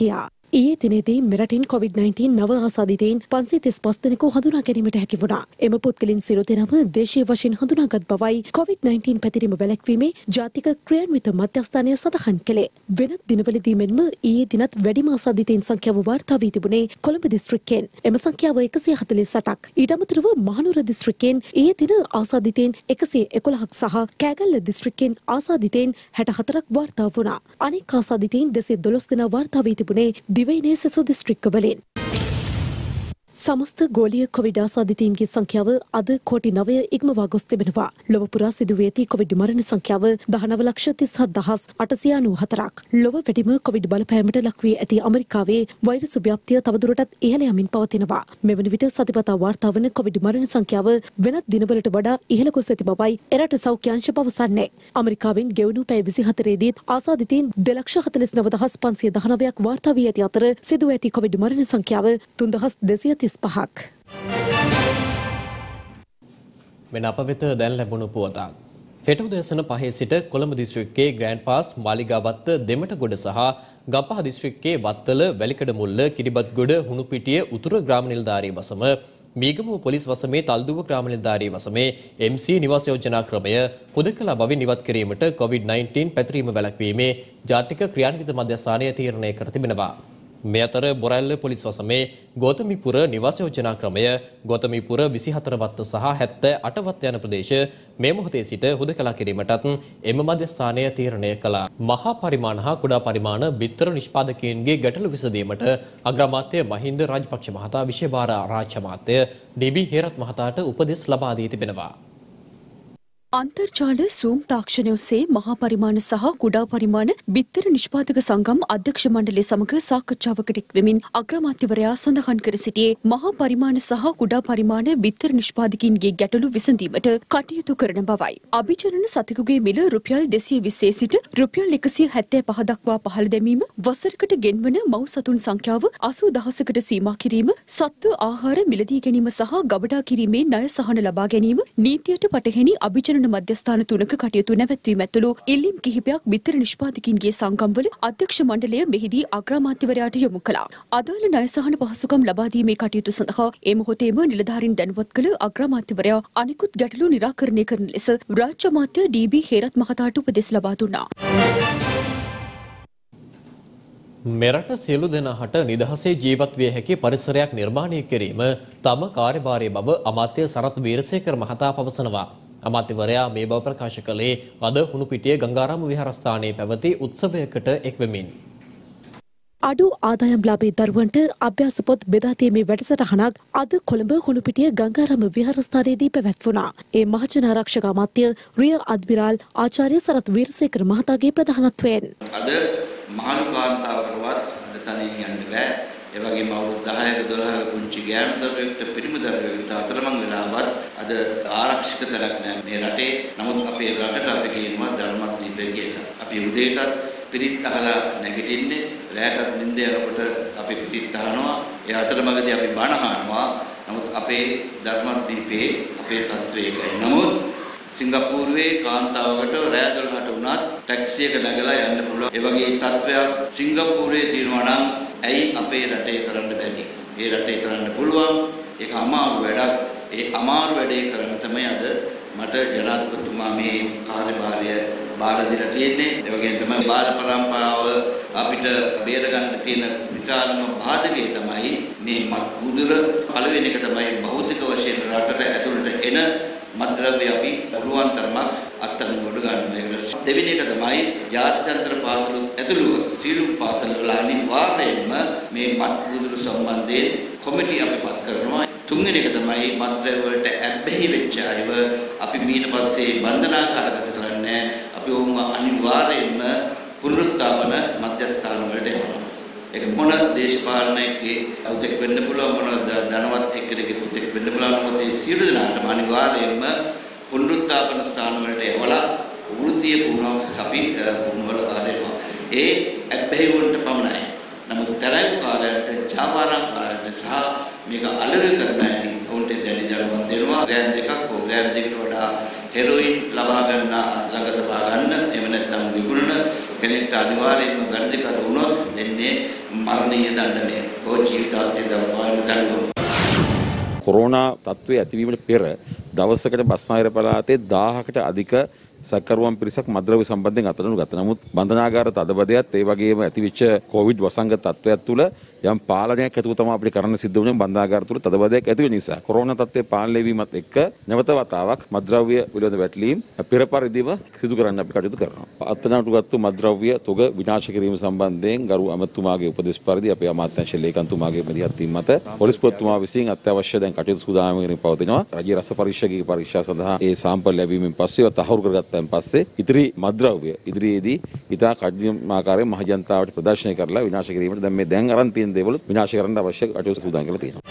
ඊයේ දිනේදී මෙරටින් COVID-19 නව ආසාදිතයින් 535 දෙනෙකු හඳුනා ගැනීමට හැකි වුණා. එම පුද්ගලයන් සියලු දෙනාම දේශීය වශයෙන් හඳුනාගත් බවයි COVID-19 පැතිරීම වැළැක්වීමේ ජාතික ක්‍රියාන්විත මධ්‍යස්ථානය සඳහන් කළේ. වෙනත් දිනවලදී මෙන්ම ඊයේ දිනත් වැඩිම ආසාදිතයින් සංඛ්‍යාව වාර්තා වී තිබුණේ කොළඹ දිස්ත්‍රික්කයෙන්. එම සංඛ්‍යාව 148ක්. ඊට අමතරව මහනුවර දිස්ත්‍රික්කයෙන් ඊයේ දින ආසාදිතයින් 111ක් සහ කෑගල්ල දිස්ත්‍රික්කයෙන් ආසාදිතයින් 64ක් වාර්තා වුණා. අනෙක් ආසාදිතයින් 212 දෙනා වාර්තා වී තිබුණේ දිවයිනේ සෙසු දිස්ත්‍රික්කවලින්. සමස්ත ගෝලීය කොවිඩ් ආසාදිතයින්ගේ සංඛ්‍යාව අද කෝටි 9 ඉක්මවා ගොස් තිබෙනවා. ලොව පුරා සිදු වී ඇති කොවිඩ් මරණ සංඛ්‍යාව 19,37,894ක්. ලොව වැඩිම කොවිඩ් බලපෑමට ලක් වී ඇති ඇමරිකාවේ වෛරස් ව්‍යාප්තිය තවදුරටත් ඉහළ යමින් පවතිනවා. මෙවන විට සතිපතා වාර්තා වන කොවිඩ් මරණ සංඛ්‍යාව වෙනත් දිනවලට වඩා ඉහළ ගොස් ඇති බවයි එරට සෞඛ්‍ය අංශ පවසන්නේ. ඇමරිකාවෙන් ගෙවුණු පැය 24 දීත් ආසාදිතයින් 2,49,519ක් වාර්තා වී ඇති අතර සිදු ඇති කොවිඩ් මරණ සංඛ්‍යාව 3,235ක්. මෙන්න අප වෙත දැන් ලැබුණු පුවතක්. හෙට උදෑසන 5 සිට කොළඹ දිස්ත්‍රික්කයේ ග්‍රෑන්ඩ් පාස් මාලිගාවත්ත දෙමටගොඩ සහ ගම්පහ දිස්ත්‍රික්කයේ වත්තල වැලිකඩ මුල්ල කිරිබත්ගොඩ හුණුපිටිය උතුර ග්‍රාම නිලධාරී වසම මීගමුව පොලිස් වසමේ තල්දුව ග්‍රාම නිලධාරී වසමේ MC නිවාස යෝජනා ක්‍රමය හුදකලා බවින් ඉවත් කිරීමට COVID-19 පැතිරීම වැළැක්වීමේ ජාතික ක්‍රියාන්විත මධ්‍යස්ථානය තීරණය කර තිබෙනවා. මේ අතර බොරැල්ල පොලිස් වසමේ ගෝතමීපුර නිවාස යෝජනා ක්‍රමය ගෝතමීපුර 24 වත්ත සහ 78 වත්ත යන ප්‍රදේශ මේ මොහොතේ සිට හුදකලා කිරීමටත් එම මධ්‍යස්ථානය තීරණය කළා. මහා පරිමාණ හා කුඩා පරිමාණ බිත්තර නිෂ්පාදකයන්ගේ ගැටලු විසඳීමට අග්‍රාමාත්‍ය මහින්ද රාජපක්ෂ මහතා විශේෂ භාර ආරාධ්‍ය මාත්‍ය ඩී.බී. හේරත් මහතාට උපදෙස් ලබා දී තිබෙනවා. අන්තර්ජාල සූම් තාක්ෂණය ඔස්සේ මහා පරිමාණ සහ කුඩා පරිමාණ බිත්තර නිෂ්පාදක සංගම් අධ්‍යක්ෂ මණ්ඩලය සමග සාකච්ඡාවකට එක්වෙමින් අග්‍රාමාත්‍යවරයා සඳහන් කර සිටියේ මහා පරිමාණ සහ කුඩා පරිමාණ බිත්තර නිෂ්පාදකයින්ගේ ගැටලු විසඳීමට කටයුතු කරන බවයි. අභිජනන සතෙකුගේ මිල රුපියල් 220 සිට රුපියල් 175 දක්වා පහළ දැමීම, වසරකට ගෙන්වන මව් සතුන් සංඛ්‍යාව 80000කට සීමා කිරීම, සත්ව ආහාර මිලදී ගැනීම සහ ගබඩා කිරීමේ ණය සහන ලබා ගැනීම, නීතියට පටහැනි අභිජනන මධ්‍යස්ථාන තුනක කටයුතු නැවැත්වීම ඇතුළු ඉල්ලීම් කිහිපයක් බිත්තර නිෂ්පාදකයින්ගේ සංගම්වල අධ්‍යක්ෂ මණ්ඩලය මෙහිදී අග්‍රාමාත්‍යවරයාට යොමු කළා. අදාළ ණය සහන පහසුකම් ලබා දීමේ කටයුතු සඳහා ඒ මොහොතේම නිලධාරීන් දැනුවත් කළ අග්‍රාමාත්‍යවරයා අනිකුත් ගැටලු නිරාකරණය කරන ලෙස රාජ්‍ය අමාත්‍ය ඩී.බී. හේරත් මහතාට උපදෙස් ලබා දුන්නා. මෙරට සියලු දෙනාට නිදහසේ ජීවත් විය හැකි පරිසරයක් නිර්මාණය කිරීම තම කාර්යභාරය බව අමාත්‍ය සරත් වීරසේකර මහතා පවසනවා. අමාත්‍යවරයා මේ බව ප්‍රකාශ කළේ අද හුණුපිටිය ගංගාරාම විහාරස්ථානයේ පැවති උත්සවයකට එක්වෙමින්. අඩු ආදායම්ලාභී දරුවන්ට අභ්‍යාස පොත් බෙදා දීමේ වැඩසටහනක් අද කොළඹ හුණුපිටිය ගංගාරාම විහාරස්ථානයේදී පැවැත්වුණා. ඒ මහජන ආරක්ෂක අමාත්‍ය රිය අද්මිරාල් ආචාර්ය සරත් වීරසේකර මහතාගේ ප්‍රධානත්වයෙන් අද මහලු කාන්තාවකටවත් තනින් යන්න බෑ. ඒ වගේම අවුරුදු 10ක 12ක පුංචි ගෑනු දරුවෙකුට පිරිමි දරුවෙකුට අතරමං වෙලාවත් අද ආරක්ෂක තැනක් නැහැ මේ රටේ. නමුත් අපේ රටට අපි කියනවා ධර්මදීපය කියලා. අපි උදේටත් පිරිත් අහලා නැගිටින්නේ, රැයටත් නිින්ද යනකොට අපි පිරිත් අහනවා. ඒ අතරමඟදී අපි බණ අහනවා. නමුත් අපේ ධර්මදීපේ අපේ තත්වය ඒකයි. නමුත් සිංගප්පූරුවේ කාන්තාවකට රැය 12ට වුණත් ටැක්සි එක නැගලා යන්න පුළුවන්. ඒ වගේ තත්වයක් සිංගප්පූරුවේ තියෙනවා නම් ඇයි අපේ රටේ කරන්න බැරි? ඒ රටේ කරන්න පුළුවන්. ඒක අමාරු වැඩක්. ඒ අමාරු වැඩේ කරන්න තමයි අද මට ජනාධිපතිතුමා මේ කාර්යභාරය බාර දීලා තියෙන්නේ. ඒ වගේම තමයි බාල පරම්පරාව අපිට බේර ගන්න තියෙන විශාලම බාධකය තමයි මේ මත්කුදුර. පළවෙනි එක තමයි භෞතික වශයෙන් රටට ඇතුළට එන මත්ද්‍රව්‍ය අපි පුළුවන් තරමක් අත්අඩංගුවට ගන්න. දෙවෙනි එක තමයි ජාත්‍යන්තර පාසල ඇතුළුව සීලු පාසල වල අනිවාර්යයෙන්ම මේ මත්කුදුර සම්බන්ධයෙන් කොමිටි අපි පත් කරනවා. තුන්වෙනි එක තමයි මත්ද්‍රව්‍ය වලට ඇබ්බැහි වෙච්ච අයව අපි ඊට පස්සේ බන්ධනාගාරගත කරන්නේ. අපි වුම අනිවාර්යයෙන්ම පුනරුත්ථාපන මධ්‍යස්ථාන වලට යනවා. ඒක මොන දේශපාලනයේ උදෙක් වෙන්න පුළුවන්, මොන ධනවත් එක්කෙනෙකුගේ පුතෙක් වෙන්න පුළුවන්. මොකද මේ සියලු දෙනාටම අනිවාර්යයෙන්ම පුනරුත්ථාපන ස්ථාන වලට යවලා වෘත්තීය පුහුණුවක් අපි පුහුණුවල ආදෙනවා. ඒ ඇබ්බැහි වලට පමණයි. නමුත් තරයි කාලයට ජාවාරංකාරයට සහ මේක අලග කරන ඇයි උන්ට දැඩි දරුවන් දෙනවා. ග්‍රෑම් දෙකක් හෝ ග්‍රෑම් දෙකකට වඩා හෙරොයින් ලබා ගන්න ළඟ තබා ගන්න, එහෙම නැත්නම් විකුණන කෙනෙක්ට අනිවාර්යයෙන්ම වැරදිකර වුණොත් දෙන්නේ මරණීය දඬනය. හෝ ජීවිතාන්තය දක්වා දඬුවම. කොරෝනා තත්ත්වයේ ඇතිවීමට පෙර දවසකට බස්නාහිර පළාතේ 1000කට අධික සැකකරුවන් පිරිසක් මද්ද්‍රව්‍ය සම්බන්ධයෙන් අත්අඩංගු ගත්තා. නමුත් බන්ධනාගාර තදබදයත් ඒ වගේම ඇතිවෙච්ච කොවිඩ් වසංගත තත්ත්වයක් තුළ යම් පාලනයක් ඇතුව තමයි අපිට කරන්න සිද්ධ වුණේ බන්ධනාගාර තුළ තදබදයක් ඇති වෙන නිසා. කොරෝනා තත්ත්වයේ පාලනය වීමත් එක්ක නැවත වතාවක් මද්ද්‍රව්‍ය පිළිබඳ වැටලීම් පෙර පරිදිම සිදු කරන්න අපි කටයුතු කරනවා. අත්අඩංගුගත්තු මද්ද්‍රව්‍ය තොග විනාශ කිරීම සම්බන්ධයෙන් ගරු අමාත්‍යතුමාගේ උපදෙස් පරිදි අපේ අමාත්‍යාංශ ලේකම්තුමාගේ මැදිහත් වීම මත පොලිස් පොලිස්පතිතුමා විසින් අත්‍යවශ්‍ය දැන් කටයුතු සූදානම් කරමින් පවතිනවා. රාජ්‍ය රස පරීක්ෂකගේ පරීක්ෂා සඳහා ඒ සාම්පල් ලැබීමෙන් පස්සේ තහවුරු කරගත්තාන් පස්සේ ඉදිරි මද්ද්‍රව්‍ය ඉදිරියේදී ඉතා කඩිනම් ආකාරයෙන් මහ ජනතාවට ප්‍රදර්ශනය කරලා විනාශ කිරීමට දැන් අරන් තියෙන දේවල් විනාශ කරන්න අවශ්‍ය කටයුතු සූදානම් කරලා තියෙනවා.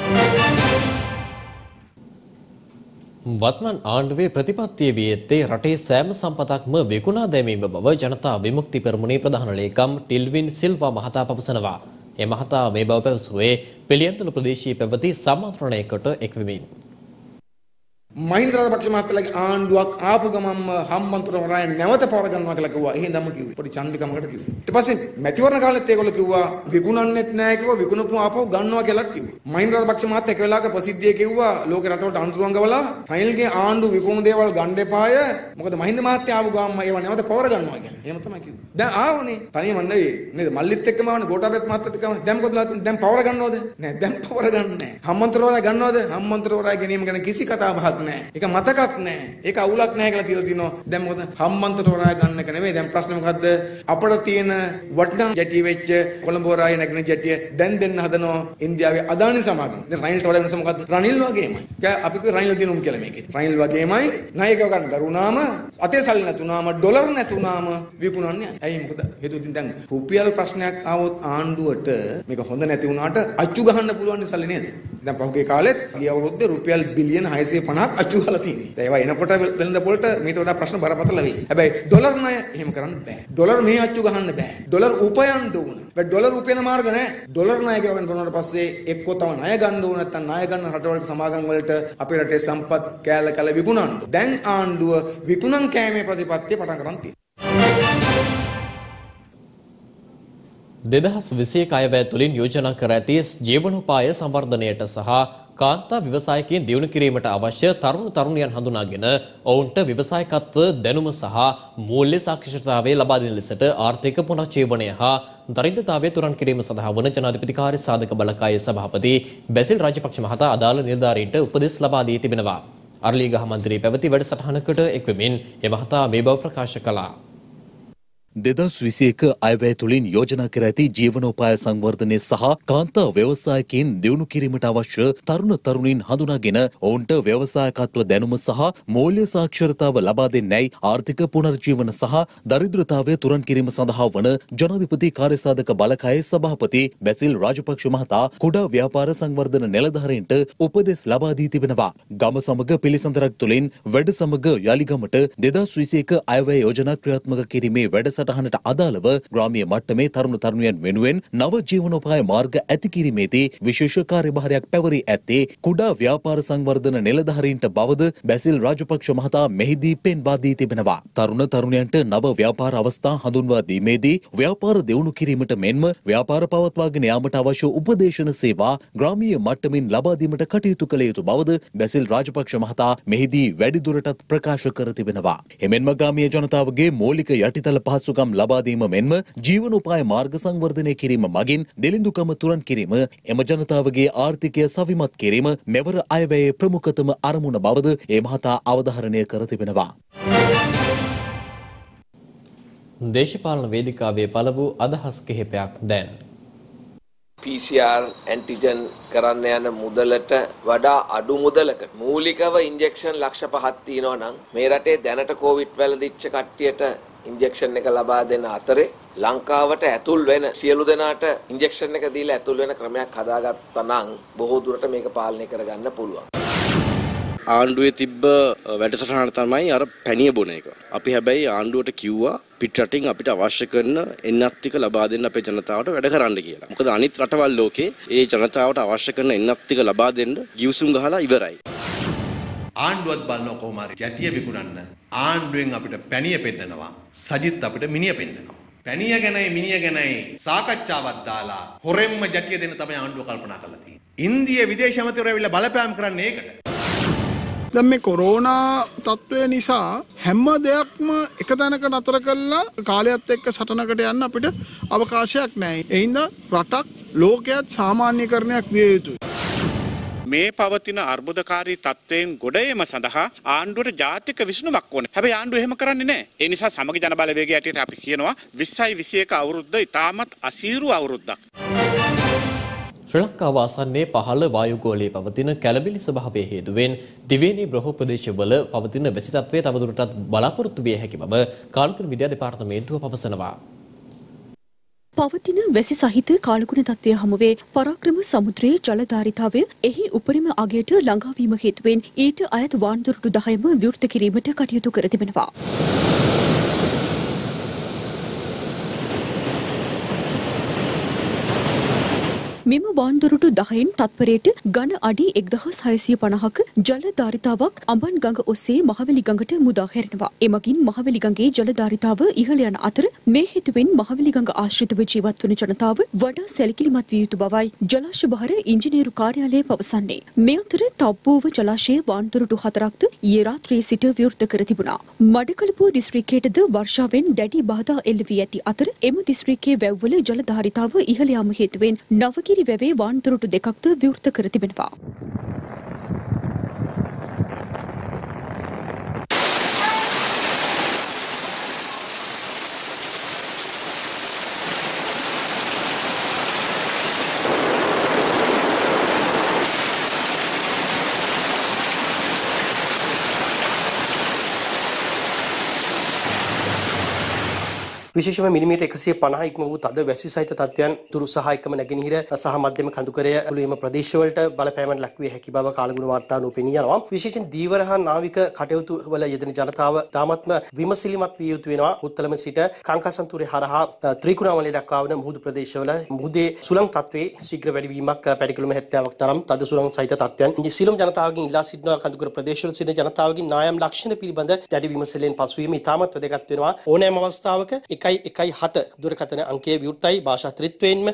වත්මන් ආණ්ඩුවේ ප්‍රතිපත්තිය වී ඇත්තේ රටේ සෑම සම්පතක්ම විකුණා දැමීම බව ජනතා විමුක්ති පෙරමුණේ ප්‍රධාන ලේකම් ටිල්වින් සිල්වා මහතා පවසනවා. ඒ මහතා මේ බව පැවසුවේ පිළියන්තල ප්‍රදේශයේ පැවති සම්මන්ත්‍රණයකට එක්වෙමින්. මහින්ද රාජපක්ෂ මහත්තයාගේ ආණ්ඩුවක් ආපු ගමන්ම හම්බන්තොට වරාය නැවත පවර ගන්නවා කියලා කිව්වා. එහෙනම් කිව්වේ පොඩි ඡන්දිකමකට කිව්වා. ඊට පස්සේ මැතිවරණ කාලෙත් ඒගොල්ලෝ කිව්වා විකුණන්නෙත් නැහැ කිව්වා විකුණපුම ආපහු ගන්නවා කියලා කිව්වා. මහින්ද රාජපක්ෂ මහත්තයා එක වෙලාවක ප්‍රසිද්ධියේ කිව්වා ලෝක රටවලට අනුතුරුම් ගවලා රනිල්ගේ ආණ්ඩු විකුණු දේවල් ගන්න එපාය. මොකද මහින්ද මහත්තයා ආපු ගමන්ම ඒව නැවත පවර ගන්නවා කියලා. එහෙම තමයි කිව්වේ. දැන් ආවනේ. තනියම නෙවෙයි. නේද? මල්ලිත් එක්කම ආවනේ. ගෝඨාභයත් මහත්තයත් එක්කම. දැන් මොකද දැන් පවර ගන්නවද? නෑ දැන් පවර ගන්නෑ නැහැ. හම්බන්තොට වරාය ගන්නවද? හම්බන්තොට වරාය ගැනීම ගැන කිසි කතා බහක් නැහැ. ඒක මතක නෑ. ඒක අවුලක් නෑ කියලා කියලා තිනවා. දැන් මොකද හම්බන්තොට වරාය ගන්න එක නෙමෙයි. දැන් ප්‍රශ්නේ මොකද්ද? අපිට තියෙන වටිනා ජැටි වෙච්ච කොළඹ වරාය නැගින ජැටිය දැන් දෙන්න හදනවා ඉන්දියාවේ අදානි සමාගම. දැන් රනිල්ට වඩා වෙනස මොකද්ද? රනිල් වගේමයි. අපි කිව්වේ රනිල් දිනුම් කියලා මේකේ. රනිල් වගේමයි නායකව ගන්න කරුණාම අතේ සල්ලි නැතුණාම ඩොලර් නැතුණාම විකුණන්නේ. ඇයි මොකද? හේතුව ඉතින් දැන් රුපියල් ප්‍රශ්නයක් ආවොත් ආණ්ඩුවට මේක හොඳ නැති වුණාට අච්චු ගහන්න පුළුවන් සල්ලි නේද? දැන් පහුගිය කාලෙත් ගිය අවුරුද්දේ රුපියල් බිලියන 650ක් අච්චු ගහලා තියෙනවා. ඒවා එනකොට වෙළඳ පොළට මීට වඩා ප්‍රශ්න බරපතල වෙයි. හැබැයි ඩොලර් ණය එහෙම කරන්න බෑ. ඩොලර් මේ අච්චු ගහන්න බෑ. ඩොලර් උපයන්න ඕන. බෑ ඩොලර් උපයන මාර්ග නැහැ. ඩොලර් ණය කියවගෙන කරනාට පස්සේ එක්කෝ තව ණය ගන්න ඕන නැත්නම් ණය ගන්න රටවලට සමාගම් වලට අපේ රටේ සම්පත් කෑල්ල කළ විකුණන්න. දැන් ආණ්ඩුව විකුණන් කෑමේ ප්‍රතිපත්තිය පටන් ගන්න තියෙනවා. 2021 අයවැය තුළින් යෝජනා කර ඇති ජීවනෝපාය සංවර්ධනයට සහ කාන්තා ව්‍යවසායකයන් දියුණු කිරීමට අවශ්‍ය තරුණ තරුණියන් හඳුනාගෙන ඔවුන්ට ව්‍යවසායකත්ව දැනුම සහ මූල්‍ය සාක්ෂරතාවය ලබා දෙන ලෙසට ආර්ථික පුනර්ජීවනය හා දරිද්‍රතාවය තුරන් කිරීම සඳහා වන ජනාධිපති කාර්ය සාධක බලකායේ සභාපති බැසිල් රාජපක්ෂ මහතා අදාළ නිලධාරීන්ට උපදෙස් ලබා දී තිබෙනවා. අරලියගහ මන්ත්‍රී පැවති වැඩසටහනකට එක්වෙමින් එම මහතා මේ බව ප්‍රකාශ කළා. 2021 අයවැය තුළින් යෝජනා කර ඇති ජීවනෝපාය සංවර්ධනය සහ කාන්තා ව්‍යවසායකයින් දියුණු කිරීමට අවශ්‍ය තරුණ තරුණීන් හඳුනාගෙන ඔවුන්ට ව්‍යවසායකත්ව දැනුම සහ මූල්‍ය සාක්ෂරතාව ලබා දෙන්නයි ආර්ථික පුනර්ජීවන සහ දරිද්‍රතාවය තුරන් කිරීම සඳහා වන ජනාධිපති කාර්යසාධක බලකායේ සභාපති බැසිල් රාජපක්ෂ මහතා කුඩා ව්‍යාපාර සංවර්ධන නිලධාරීන්ට උපදෙස් ලබා දී තිබෙනවා. ගම සමග පිළිසඳරක් තුළින් වැඩ සමග යලිගමට 2021 අයවැය යෝජනා ක්‍රියාත්මක කිරීමේ වැඩසටහනට අදාළව ග්‍රාමීය මට්ටමේ තරුණ තරුණියන් වෙනුවෙන් නව ජීවනෝපාය මාර්ග ඇති කිරීමේදී විශේෂ කාර්යභාරයක් පැවරී ඇත්තේ කුඩා ව්‍යාපාර සංවර්ධන නිලධාරීන්ට බවද බැසිල් රාජපක්ෂ මහතා මෙහිදී පෙන්වා දී තිබෙනවා. තරුණ තරුණියන්ට නව ව්‍යාපාර අවස්ථා හඳුන්වා දීමේදී ව්‍යාපාර දියුණු කිරීමට මෙන්ම ව්‍යාපාර පවත්වාගෙන යාමට අවශ්‍ය උපදේශන සේවා ග්‍රාමීය මට්ටමින් ලබා දීමට කටයුතු කළ යුතු බවද බැසිල් රාජපක්ෂ මහතා මෙහිදී වැඩිදුරටත් ප්‍රකාශ කර තිබෙනවා. එමෙන්ම ග්‍රාමීය ජනතාවගේ මූලික යටිතල පහසු ලබා දීම මෙන්ම ජීවනෝපාය මාර්ග සංවර්ධනය කිරීම මගින් දෙලිඳුකම තුරන් කිරීම එම ජනතාවගේ ආර්ථිකය සවිමත් කිරීම මෙවර අයවැයේ ප්‍රමුඛතම අරමුණ බවද ඒ මහතා අවධාරණය කර තිබෙනවා. දේශපාලන වේදිකාවේ පළමු අදහස් කිහිපයක් දැන්. PCR ඇන්ටිජන් කරන්න යන මුදලට වඩා අඩු මුදලකට මූලිකව ඉන්ජෙක්ෂන් ලක්ෂ 5ක් තියෙනවා නම් මේ රටේ දැනට කොවිඩ් වැළඳිච්ච කට්ටියට ඉන්ජෙක්ෂන් එක ලබා දෙන අතරේ ලංකාවට ඇතුල් වෙන සියලු දෙනාට ඉන්ජෙක්ෂන් එක දීලා ඇතුල් වෙන ක්‍රමයක් හදාගත්තා නම් බොහෝ දුරට මේක පාලනය කරගන්න පුළුවන්. ආණ්ඩුවේ තිබ්බ වැඩසටහන තමයි අර පැණිය බොන එක. අපි හැබැයි ආණ්ඩුවට කිව්වා පිට රටින් අපිට අවශ්‍ය කරන එන්නත් ටික ලබා දෙන්න අපේ ජනතාවට වැඩ කරන්න කියලා. මොකද අනිත් රටවල් ලෝකේ ඒ ජනතාවට අවශ්‍ය කරන එන්නත් ටික ලබා දෙන්න ගිවිසුම් ගහලා ඉවරයි. ආණ්ඩුවත් බලනවා කොහොම හරි ජැටිය විකුණන්න. ආණ්ඩුවෙන් අපිට පැණිය පෙන්නනවා. සජිත් අපිට මිනිය පෙන්නනවා. පැණිය ගැනයි මිනිය ගැනයි සාකච්ඡාවක් දාලා හොරෙන්ම ජටිය දෙන්න තමයි ආණ්ඩුව කල්පනා කරලා තියෙන්නේ. ඉන්දිය විදේශ ඇමතිවරු ඇවිල්ලා බලපෑම් කරන්නේ ඒකට. දැන් මේ කොරෝනා තත්ත්වය නිසා හැම දෙයක්ම එක තැනක නතර කළා කාලයත් එක්ක සටනකට යන්න අපිට අවකාශයක් නැහැ. ඒ හින්දා රටක් ලෝකයක් සාමාන්‍යකරණයක් විය යුතුයි. මේ පවතින අර්බුදකාරී තත්ත්වයෙන් ගොඩ ඒම සඳහා ආණ්ඩුවට ජාතික විසඳුමක් ඕනේ. හැබැයි ආණ්ඩුව එහෙම කරන්නේ නැහැ. ඒ නිසා සමගි ජන බලවේගය යටතේ අපි කියනවා 20යි 21 අවුරුද්ද ඉතාමත් අසීරු අවුරුද්දක්. ශ්‍රී ලංකාව ආසන්නයේ පහළ වායුගෝලයේ පවතින කැළඹිලි ස්වභාවයේ හේතුවෙන් දිවයිනේ බ්‍රහෝ ප්‍රදේශවල පවතින වැසි තත්ත්වය තවදුරටත් බලාපොරොත්තු විය හැකි බව කාලගුණ විද්‍යා දෙපාර්තමේන්තුව පවසනවා. පවතින වැසි සහිත කාලගුණ තත්ත්වය හමුවේ පරාක්‍රම සමුද්‍රයේ ජලධාරිතාවය එහි උපරිම අගයට ළඟාවීම හේතුවෙන් ඊට අයත් වාන්දුරුටු 10ම විවෘත කිරීමට කටයුතු කර තිබෙනවා. මෙම වාන්දුරුටු 10න් තත්පරයට ඝන අඩි 1650ක ජල ධාරිතාවක් අඹන් ගඟ ඔස්සේ මහවැලි ගඟට මුදා හැරෙනවා. එමගින් මහවැලි ගඟේ ජල ධාරිතාව ඉහළ යන අතර මේ හේතුවෙන් මහවැලි ගඟ ආශ්‍රිතව ජීවත් වන ජනතාව වඩා සැලකිලිමත් විය යුතු බවයි ජලාශ බහර ඉංජිනේරු කාර්යාලය පවසන්නේ. මේ අතර තබ්බෝව ජලාශයේ වාන්දුරුටු 4ක්ද ඊයේ රාත්‍රියේ සිට විවෘත කර තිබුණා. මඩකලපුව දිස්ත්‍රික්කයටද වර්ෂාවෙන් දැඩි බාධා එල්ල වී ඇති අතර එම දිස්ත්‍රික්කයේ වැව්වල ජල ධාරිතාව ඉහළ යාම හේතුවෙන් නවගිරි වැවේ වාන්දුරුටු 2ක්ද විවෘත කර තිබෙනවා. විශේෂයෙන්ම මිලිමීටර් 150 ඉක්ම වූ තද වැසි සහිත තත්ත්වයන් තුරු සහ එකම නැගෙනහිර සහ මධ්‍යම කඳුකරය ඇතුළු එම ප්‍රදේශවලට බලපෑමට ලක්විය හැකි බව කාලගුණ වාර්තානුව පෙනී යනවා. විශේෂයෙන් දීවර හා නාවික කටයුතු වල යෙදෙන ජනතාව තාමත්ම විමසිලිමත් විය යුතු වෙනවා. උත්තලම සිට කාංකාසන්තුරේ හරහා ත්‍රිකුණාමලය දක්වා වන මුහුදු ප්‍රදේශවල මුහුදේ සුළං තත්ත්වයේ ශීඝ්‍ර වැඩිවීමක් පැය කිලෝමීටර් 70ක් තරම් තද සුළං සහිත තත්ත්වයන් සියලුම ජනතාවගෙන් ඉල්ලා සිටිනවා. කඳුකර ප්‍රදේශවල සිටින ජනතාවගෙන් නායම් ලක්ෂණ පිළිබඳ දැඩි විමසලෙන් පසුවීම ඉතාමත් වැදගත් වෙනවා. ඕනෑම අවස්ථාවක 117 දුරකථන අංකයේ විවෘතයි භාෂා ත්‍රිත්වයෙන්ම.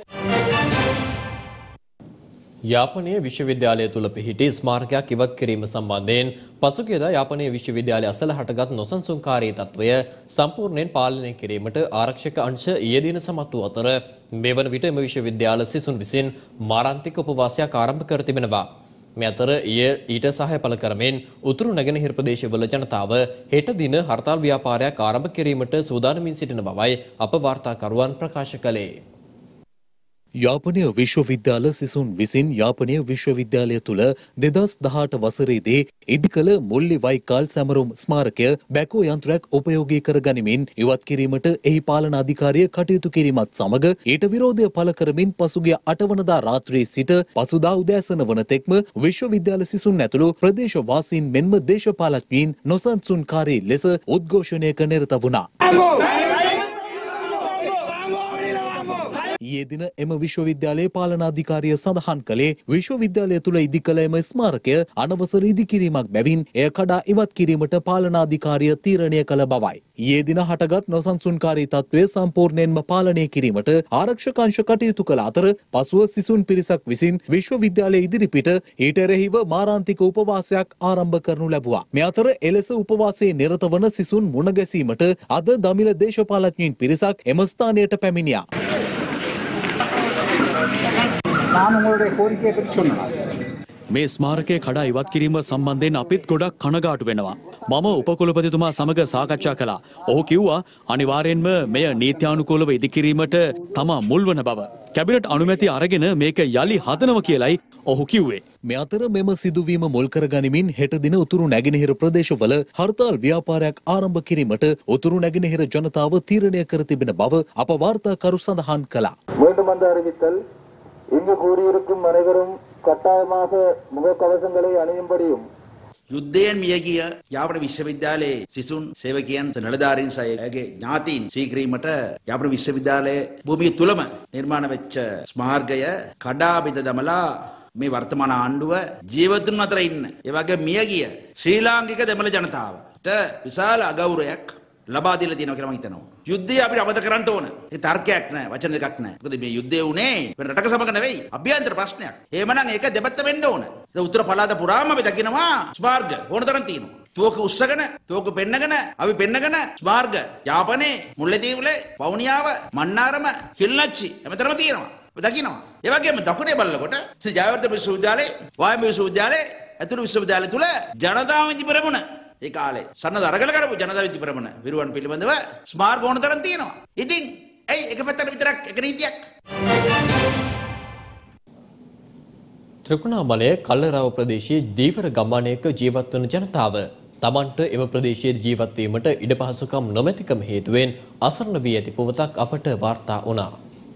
යාපනයේ විශ්වවිද්‍යාලය තුල පිහිටි ස්මාරකයක් ඉවත් කිරීම සම්බන්ධයෙන් පසුගියදා යාපනයේ විශ්වවිද්‍යාලය අසල හටගත් නොසන්සුන්කාරී තත්වය සම්පූර්ණයෙන් පාලනය කිරීමට ආරක්ෂක අංශ ඊයේ දින සමත් වූ අතර මේ වන විට එම විශ්වවිද්‍යාල සිසුන් විසින් මාරාන්තික උපවාසයක් ආරම්භ කර තිබෙනවා. මේ අතර ඊට සහාය පළ කරමින් උතුරු නැගෙනහිර ප්‍රදේශවල ජනතාව හෙට දින හර්තාල් ව්‍යාපාරයක් ආරම්භ කිරීමට සූදානමින් සිටින බවයි අප වාර්තාකරුවන් ප්‍රකාශ කළේ. යාපනය විශ්වවිද්‍යාල සිසුන් විසින් යාපනය විශ්වවිද්‍යාලය තුළ 2018 වසරේදී ඉදිකළ මුල්ලි වයිකාල් සැමරුම් ස්මාරකය බැකෝ යන්ත්‍රයක් උපයෝගී කර ගනිමින් ඉවත් කිරීමට එහි පාලන අධිකාරිය කටයුතු කිරීමත් සමග ඊට විරෝධය පළ කරමින් පසුගිය 8 වනදා රාත්‍රියේ සිට පසුදා උදෑසන වන තෙක්ම විශ්වවිද්‍යාල සිසුන් ඇතුළු ප්‍රදේශවාසීන් මෙන්ම දේශපාලඥයින් නොසන්සුන්කාරී ලෙස උද්ඝෝෂණයක නිරත වුණා. ඊයේ දින එම විශ්වවිද්‍යාලයේ පාලනාධිකාරිය සඳහන් කළේ විශ්වවිද්‍යාලය තුළ ඉදිකළ එම ස්මාරකය අනවසර ඉදිකිරීමක් බැවින් එය කඩා ඉවත් කිරීමට පාලනාධිකාරිය තීරණය කළ බවයි. ඊයේ දින හටගත් නොසන්සුන්කාරී තත්ත්වය සම්පූර්ණයෙන්ම පාලනය කිරීමට ආරක්ෂක අංශ කටයුතු කළ අතර පසුව සිසුන් පිරිසක් විසින් විශ්වවිද්‍යාලයේ ඉදිරිපිට ඊට එරෙහිව මාරාන්තික උපවාසයක් ආරම්භ කරනු ලැබුවා. මේ අතර එලෙස උපවාසයේ නිරත වන සිසුන් මුණ ගැසීමට අද දමිළ දේශපාලඥයින් පිරිසක් එම ස්ථානයට පැමිණියා. මේ ස්මාරකය කඩා ඉවත් කිරීම සම්බන්ධයෙන් අපිත් ගොඩක් කනගාටු වෙනවා. මම උපකුලපතිතුමා සමග සාකච්ඡා කළා. ඔහු කිව්වා අනිවාර්යෙන්ම මෙය නීත්‍යානුකූලව ඉදිකිරීමට තමා මුල් වන බව. කැබිනට් අනුමැතිය අරගෙන මේක යලි හදනවා කියලයි ඔහු කිව්වේ. මේ අතර මෙම සිදුවීම මුල් කර ගනිමින් හෙට දින උතුරු නැගෙනහිර ප්‍රදේශවල හර්තාල් ව්‍යාපාරයක් ආරම්භ කිරීමට උතුරු නැගෙනහිර ජනතාව තීරණය කර තිබෙන බව අප වාර්තාකරු සඳහන් කළා. இங்கு கூடியிருக்கும் அனைவரும் கட்டாயமாக முகக்கவசங்களை அணியும்படியும் යුද්ධයෙන් මියගිය යාපන විශ්වවිද්‍යාලයේ සිසුන් සේවකයන් නිලධාරීන් සයගේ ඥාතීන් සීක්‍රීමට යාපන විශ්වවිද්‍යාලයේ භූමිය තුලම නිර්මාණ වෙච්ච ස්මාරකය කඩා බිඳ දමලා මේ වර්තමාන ආණ්ඩුව ජීවතුන් අතර ඉන්න ඒ වගේ මියගිය ශ්‍රී ලාංකික දෙමළ ජනතාවට විශාල අගෞරවයක් ලබා දීලා තියෙනවා කියලා මම හිතනවා. යුද්ධය අපිට අවබෝධ කරගන්න ඕන. ඒ තර්කයක් නෑ, වචන දෙකක් නෑ. මොකද මේ යුද්ධය උනේ වෙන රටක සමග නෙවෙයි, අභ්‍යන්තර ප්‍රශ්නයක්. එහෙමනම් ඒක දෙපැත්ත වෙන්න ඕන. ඒ උත්තර පළාත පුරාම අපි දකිනවා ස්මාර්ග ඕන තරම් තියෙනවා. තෝක උස්සගෙන, තෝක පෙන්නගෙන, අපි පෙන්නගෙන ස්මාර්ග යාපනයේ, මුල්ලේදීවලේ, වවුනියාව, මන්නාරම, කිල්ලච්චි හැමතැනම තියෙනවා. අපි දකිනවා. ඒ වගේම දකුණේ බලනකොට ජයවර්ධන විශ්වවිද්‍යාලයේ, වායඹ විශ්වවිද්‍යාලයේ, ඇතුළු විශ්වවිද්‍යාලය තුල ජනතා විද්‍ය ප්‍රමුණ ඒ කාලේ සන්නද අරගෙන කරපු ජනතා විද්‍ය ප්‍රමුණ විරුවන් පිළිබඳව ස්මාර්ග ඕන තරම් තියෙනවා. ඉතින් ඇයි එක පැත්තකට විතරක් එක නීතියක්? ත්‍රිකුණාමලය කල්ලරාව ප්‍රදේශයේ දීවර ගම්මානයක ජීවත් වන ජනතාව තමන්ට එම ප්‍රදේශයේ ජීවත් වීමට ඉඩ පහසුකම් නොමැතිකම හේතුවෙන් අසරණ වී ඇති පුවතක් අපට වාර්තා වුණා.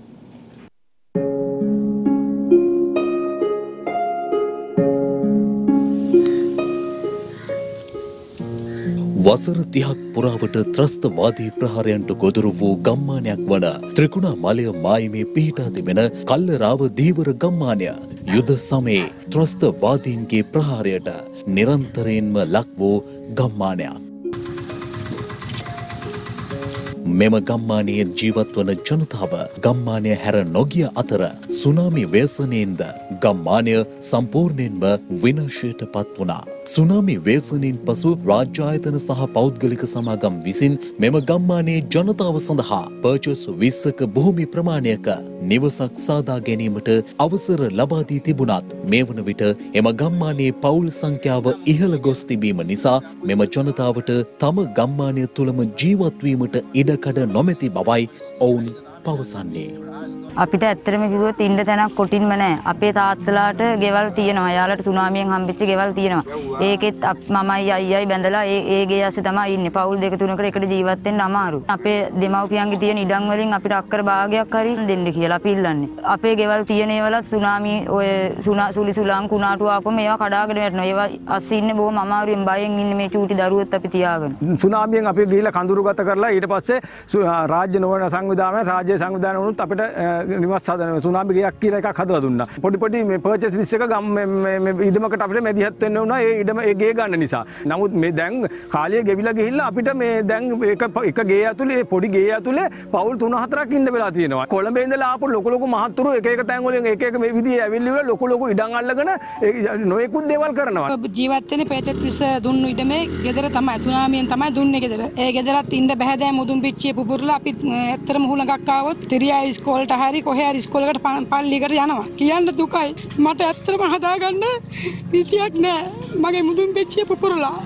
වසර 30ක් පුරාවට ත්‍රස්තවාදී ප්‍රහාරයන්ට ගොදුරු වූ ගම්මානයක් වන ත්‍රිකුණාමලය මායිමේ පිහිටා තිබෙන කල්ලරාව දීවර ගම්මානය යුද සමයේ ත්‍රස්තවාදීන්ගේ ප්‍රහාරයට නිරන්තරයෙන්ම ලක් වූ ගම්මානයක්. මෙම ගම්මානයේ ජීවත් වන ජනතාව ගම්මානය හැර නොගිය අතර සුනාමි ව්‍යසනයෙන්ද ගම්මානය සම්පූර්ණයෙන්ම විනාශයට පත් වුණා. සුනාමි ව්‍යසනයෙන් පසු රාජ්‍ය ආයතන සහ පෞද්ගලික සමාගම් විසින් මෙම ගම්මානයේ ජනතාව සඳහා පර්චස් 20ක භූමි ප්‍රමාණයක නිවසක් සාදා ගැනීමට අවසර ලබා දී තිබුණත් මේ වන විට එම ගම්මානයේ පවුල් සංඛ්‍යාව ඉහළ ගොස් තිබීම නිසා මෙම ජනතාවට තම ගම්මානය තුළම ජීවත් වීමට ඉඩකඩ නොමැති බවයි ඔවුන් පවසන්නේ. අපිට ඇත්තටම කිව්වොත් ඉන්න තැනක් කොටින්ම නැහැ. අපේ තාත්තලාට ගෙවල් තියෙනවා. එයාලට සුනාමියෙන් හම්බෙච්ච ගෙවල් තියෙනවා. ඒකෙත් මමයි අයියයි බැඳලා ඒ ගේ ඇස්සේ තමයි ඉන්නේ. පවුල් දෙක තුනකට එකට ජීවත් වෙන්න අමාරුයි. අපේ දෙමව්පියන්ගේ තියෙන ඉඩම් වලින් අපිට අක්කර භාගයක් හරි දෙන්න කියලා අපි ඉල්ලන්නේ. අපේ ගෙවල් තියෙන ඒවලත් සුනාමි ඔය සුලි සුලං කුණාටු ආපම ඒවා කඩාගෙන වැටෙනවා. ඒවා අස්සේ ඉන්නේ බොහොම අමාරුවෙන් බයෙන් ඉන්නේ මේ චූටි දරුවොත් අපි තියාගෙන. සුනාමියෙන් අපි ගිහිල්ලා කඳුරුගත කරලා ඊට පස්සේ රාජ්‍ය නොවන සංවිධාන රාජ්‍ය සංවිධාන වුණත් අපිට නිවස් හදන සුනාමි ගයක් කියලා එකක් හදලා දුන්නා. පොඩි මේ පර්චේස් 20ක ගම් මේ ඉඩමකට අපිට මැදිහත් වෙන්න වුණා ඒ ඉඩම ඒ ගේ ගන්න නිසා. නමුත් මේ දැන් කාලය ගෙවිලා ගිහිල්ලා අපිට මේ දැන් එක ගේ ඇතුලේ පොඩි ගේ ඇතුලේ පවුල් 3-4ක් ඉන්න වෙලා තියෙනවා. කොළඹ ඉඳලා ආපු ලොකු මහත්තුරු එක තැන් වලින් එක මේ විදිහේ ඇවිල්ලි ලොකු ඉඩම් අල්ලගෙන නොයෙකුත් දේවල් කරනවා. ජීවත් වෙන්නේ පර්චේස් 20 දුන්නු ඉඩමේ ගෙදර තමයි සුනාමියෙන් තමයි දුන්නේ ගෙදර. ඒ ගෙදරත් ඉන්න බෑ දැන් මුදුන් පිච්චියේ පුපුරලා අපි ඇත්තටම හුලඟක් ආවොත් තිරියා ඉස්කෝලේට හරි කොහේ හරි ඉස්කෝලේකට පල්ලියකට යනවා. කියන්න දුකයි. මට ඇත්තටම හදාගන්න විදියක් නෑ. මගේ මුදුන් පිච්චියේ පුපුරලා.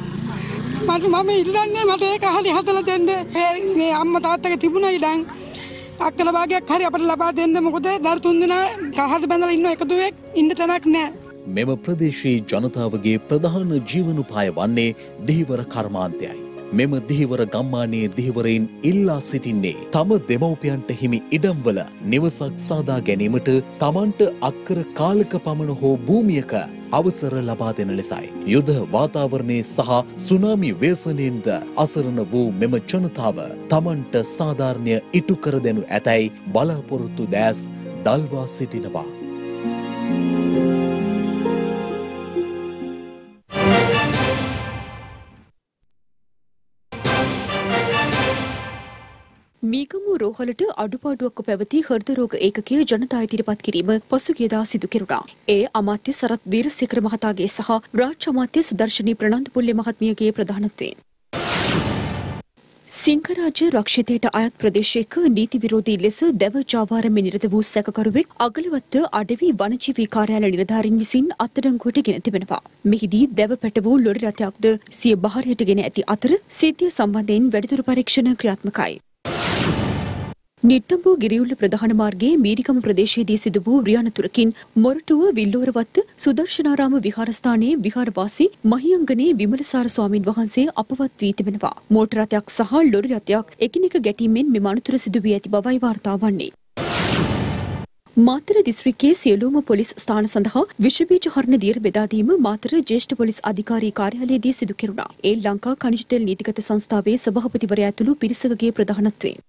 මම ඉල්ලන්නේ මට ඒක හරි හදලා දෙන්න. මේ අම්මා තාත්තගේ තිබුණා ඉඩම් අක්කල භාගයක් හරි අපිට ලබා දෙන්න. මොකද දර 3 දෙනා කහද බැඳලා ඉන්න එකදුවෙක් ඉන්න තැනක් නෑ. මෙම ප්‍රදේශයේ ජනතාවගේ ප්‍රධාන ජීවනෝපාය වන්නේ දිහිවර කර්මාන්තයයි. මෙම දිහිවර ගම්මානයේ දිහිවරයින් ඉල්ලා සිටින්නේ තම දෙමව්පියන්ට හිමි ඉඩම්වල නිවසක් සාදා ගැනීමට තමන්ට අක්කර කාලක පමණ හෝ භූමියක අවසර ලබා දෙන ලෙසයි. යුද වාතාවරණයේ සහ සුනාමි ව්‍යසනයෙන්ද අසරණ වූ මෙම ජනතාව තමන්ට සාධාරණය ඉටු කර දෙනු ඇතැයි බලාපොරොත්තු දැස් දල්වා සිටිනවා. මීගමු රෝහලට අඩුපාඩුවක් පැවති හෘද රෝග ඒකකයේ ජනතා ඉදිරිපත් කිරීම පසුගියදා සිදු කෙරුණා. ඒ අමාත්‍ය සරත් වීරසේකර මහතාගේ සහ රාජ්‍ය අමාත්‍ය සුදර්ශනී ප්‍රනන්දුපුල්ලේ මහත්මියගේ ප්‍රධානත්වයෙන් සිංහරාජ්‍ය රක්ෂිතයට අයත් ප්‍රදේශයක නීති විරෝධී ලෙස දැව ජාවාරමේ නිරත වූ සැකකරුවෙක් අගලවත්ත අඩවි වනජීවී කාර්යාලය නිලධාරීන් විසින් අත්අඩංගුවට ගෙන තිබෙනවා. මෙහිදී දැව පැට වූ ලොරි රථයක්ද සිය බහරයට ගෙන ඇති අතර සිද්ධිය සම්බන්ධයෙන් වැඩිදුර පරීක්ෂණ ක්‍රියාත්මකයි. නිට්ටඹු ගිරිඋල්ල ප්‍රධාන මාර්ගයේ මීරිගම ප්‍රදේශයේදී සිදු වූ රියනතුරකින් මොරටුව විල්ලෝරවත්ත සුදර්ශනාරාම විහාරස්ථානයේ විහාරවාසී මහියංගනේ විමලසාර ස්වාමින් වහන්සේ අපවත් වී තිබෙනවා. මෝටර රථයක් සහ ලොරි රථයක් එකිනෙක ගැටීමෙන් මෙම අනතුර සිදු වී ඇති බවයි වාර්තා වන්නේ. මාතර දිස්ත්‍රික්කයේ සියලුම පොලිස් ස්ථාන සඳහා විෂ බීජ හරණ දියර බෙදා දීම මාතර ජ්‍යෙෂ්ඨ පොලිස් අධිකාරී කාර්යාලයේදී සිදු කෙරුණා. ඒ ලංකා ඛනිජ තෙල් නීතිගත සංස්ථාවේ සභාපතිවරයා ඇතුළු පිරිසකගේ ප්‍රධානත්වයෙන්.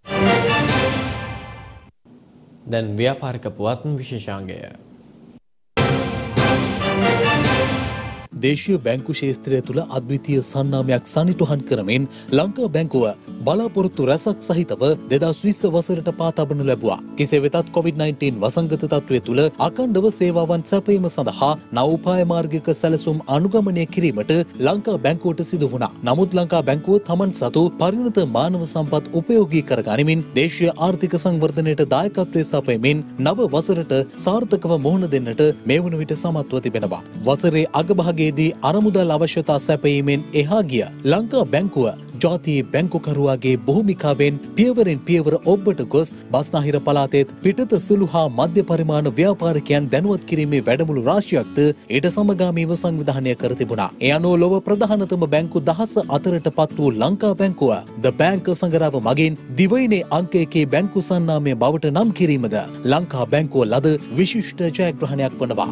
දැන් ව්‍යාපාරික පුවත් විශේෂාංගය. දේශීය බැංකු ශේත්‍රය තුළ අද්විතීය සන්නාමයක් සනිටුහන් කරමින් ලංකා බැංකුව බලාපොරොත්තු රැසක් සහිතව 2020 වසරට පා තබනු ලැබුවා. කෙසේ වෙතත් COVID-19 වසංගත තත්ත්වය තුළ අඛණ්ඩව සේවාවන් සැපයීම සඳහා නව උපාය මාර්ගික සැලසුම් අනුගමනය කිරීමට ලංකා බැංකුවට සිදු වුණා. නමුත් ලංකා බැංකුව තමන් සතු පරිණත මානව සම්පත් උපයෝගී කර ගනිමින් දේශීය ආර්ථික සංවර්ධනයට දායකත්වය සපයමින් නව වසරට සාර්ථකව මුහුණ දෙන්නට මේ වන විට සමත්ව තිබෙනවා. වසරේ අගභාගයේදී අරමුදල් අවශ්‍යතා සැපයීමෙන් එහා ගිය ලංකා බැංකුව ජාතියේ බැංකුකරුවාගේ භූමිකාවෙන් පියවරෙන් පියවර ඔබ්බට ගොස් බස්නාහිර පළාතේත් පිටත සුළු හා මධ්‍ය පරිමාණ ව්‍යාපාරිකයන් දැනුවත් කිරීමේ වැඩමුළු රාශියක්ද ඊට සමගාමීව සංවිධානය කර තිබුණා. ඒ අනුව ලොව ප්‍රධානතම බැංකු 10 අතරට පත් වූ ලංකා බැංකුව ද බැංක සංගරාව මගින් දිවයිනේ අංක 1 බැංකු සන්නාමය බවට නම් කිරීමද ලංකා බැංකුව ලද විශිෂ්ට ජයග්‍රහණයක් වනවා.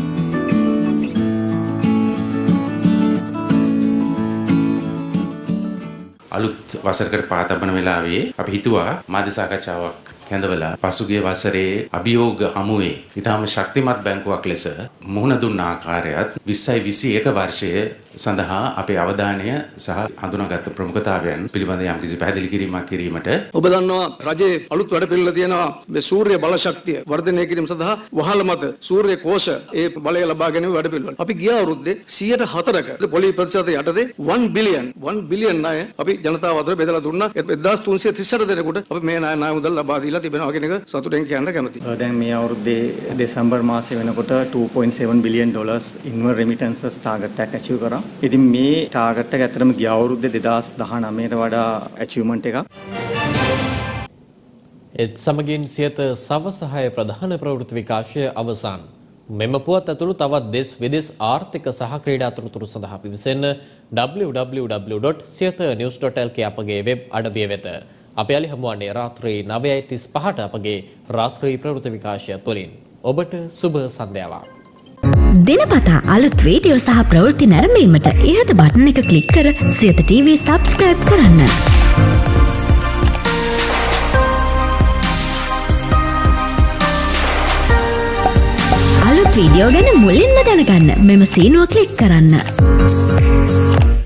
අලුත් වසරකට පා තබන වෙලාවේ අපි හිතුවා මාධ්‍ය සාකච්ඡාවක් කැඳවලා පසුගිය වසරේ අභියෝග හමුවේ ඊටම ශක්තිමත් බැංකුවක් ලෙස මුහුණ දුන්න ආකාරයත් 2021 වර්ෂයේ සඳහා අපේ අවධානය සහ හඳුනාගත් ප්‍රමුඛතාවයන් පිළිබඳ යම්කිසි පැහැදිලි කිරීමක් කිරීමට ඔබ දන්නවා රජයේ අලුත් වැඩ පිළිවෙල තියෙනවා මේ සූර්ය බල ශක්තිය වර්ධනය කිරීම සඳහා වහල මත සූර්ය කෝෂ ඒ බලය ලබා ගැනීම වැඩ පිළිවෙල. අපි ගිය අවුරුද්දේ 104ක පොලි ප්‍රතිශත යටතේ 1 බිලියන් ණය අපි ජනතාව අතර බෙදලා දුන්නා. 1338 දෙනෙකුට අපි මේ ණය මුදල් ලබා දීලා තිබෙනවා කියන එක සතුටෙන් කියන්න කැමතියි. දැන් මේ අවුරුද්දේ දෙසැම්බර් මාසයේ වෙනකොට $2.7 billion inward remittances target එක achieve කරා. ඉතින් මේ ටාගට් එක ඇත්තටම ගිය අවුරුද්දේ 2019ට වඩා achievement එකක්. ඒත් සමගින් සියත සවස 6 ප්‍රධාන ප්‍රවෘත්ති විකාශය අවසන්. මෙම පුවත් ඇතුළු තවත් දෙස් විදෙස් ආර්ථික සහ ක්‍රීඩා තොරතුරු සඳහා පිවිසෙන්න www.siyathanews.lk අපගේ වෙබ් අඩවිය වෙත. අපි අලි හමුවන්නේ රාත්‍රී 9:35ට අපගේ රාත්‍රී ප්‍රවෘත්ති විකාශය තුළින්. ඔබට සුබ සන්ධ්‍යාවක්. දිනපතා අලුත් වීඩියෝ සහ ප්‍රවෘත්ති නැරඹීමට ඉහත බටන් එක ක්ලික් කර සියත TV subscribe කරන්න. අලුත් වීඩියෝ ගැන මුලින්ම දැනගන්න මෙම සීනුව ක්ලික් කරන්න.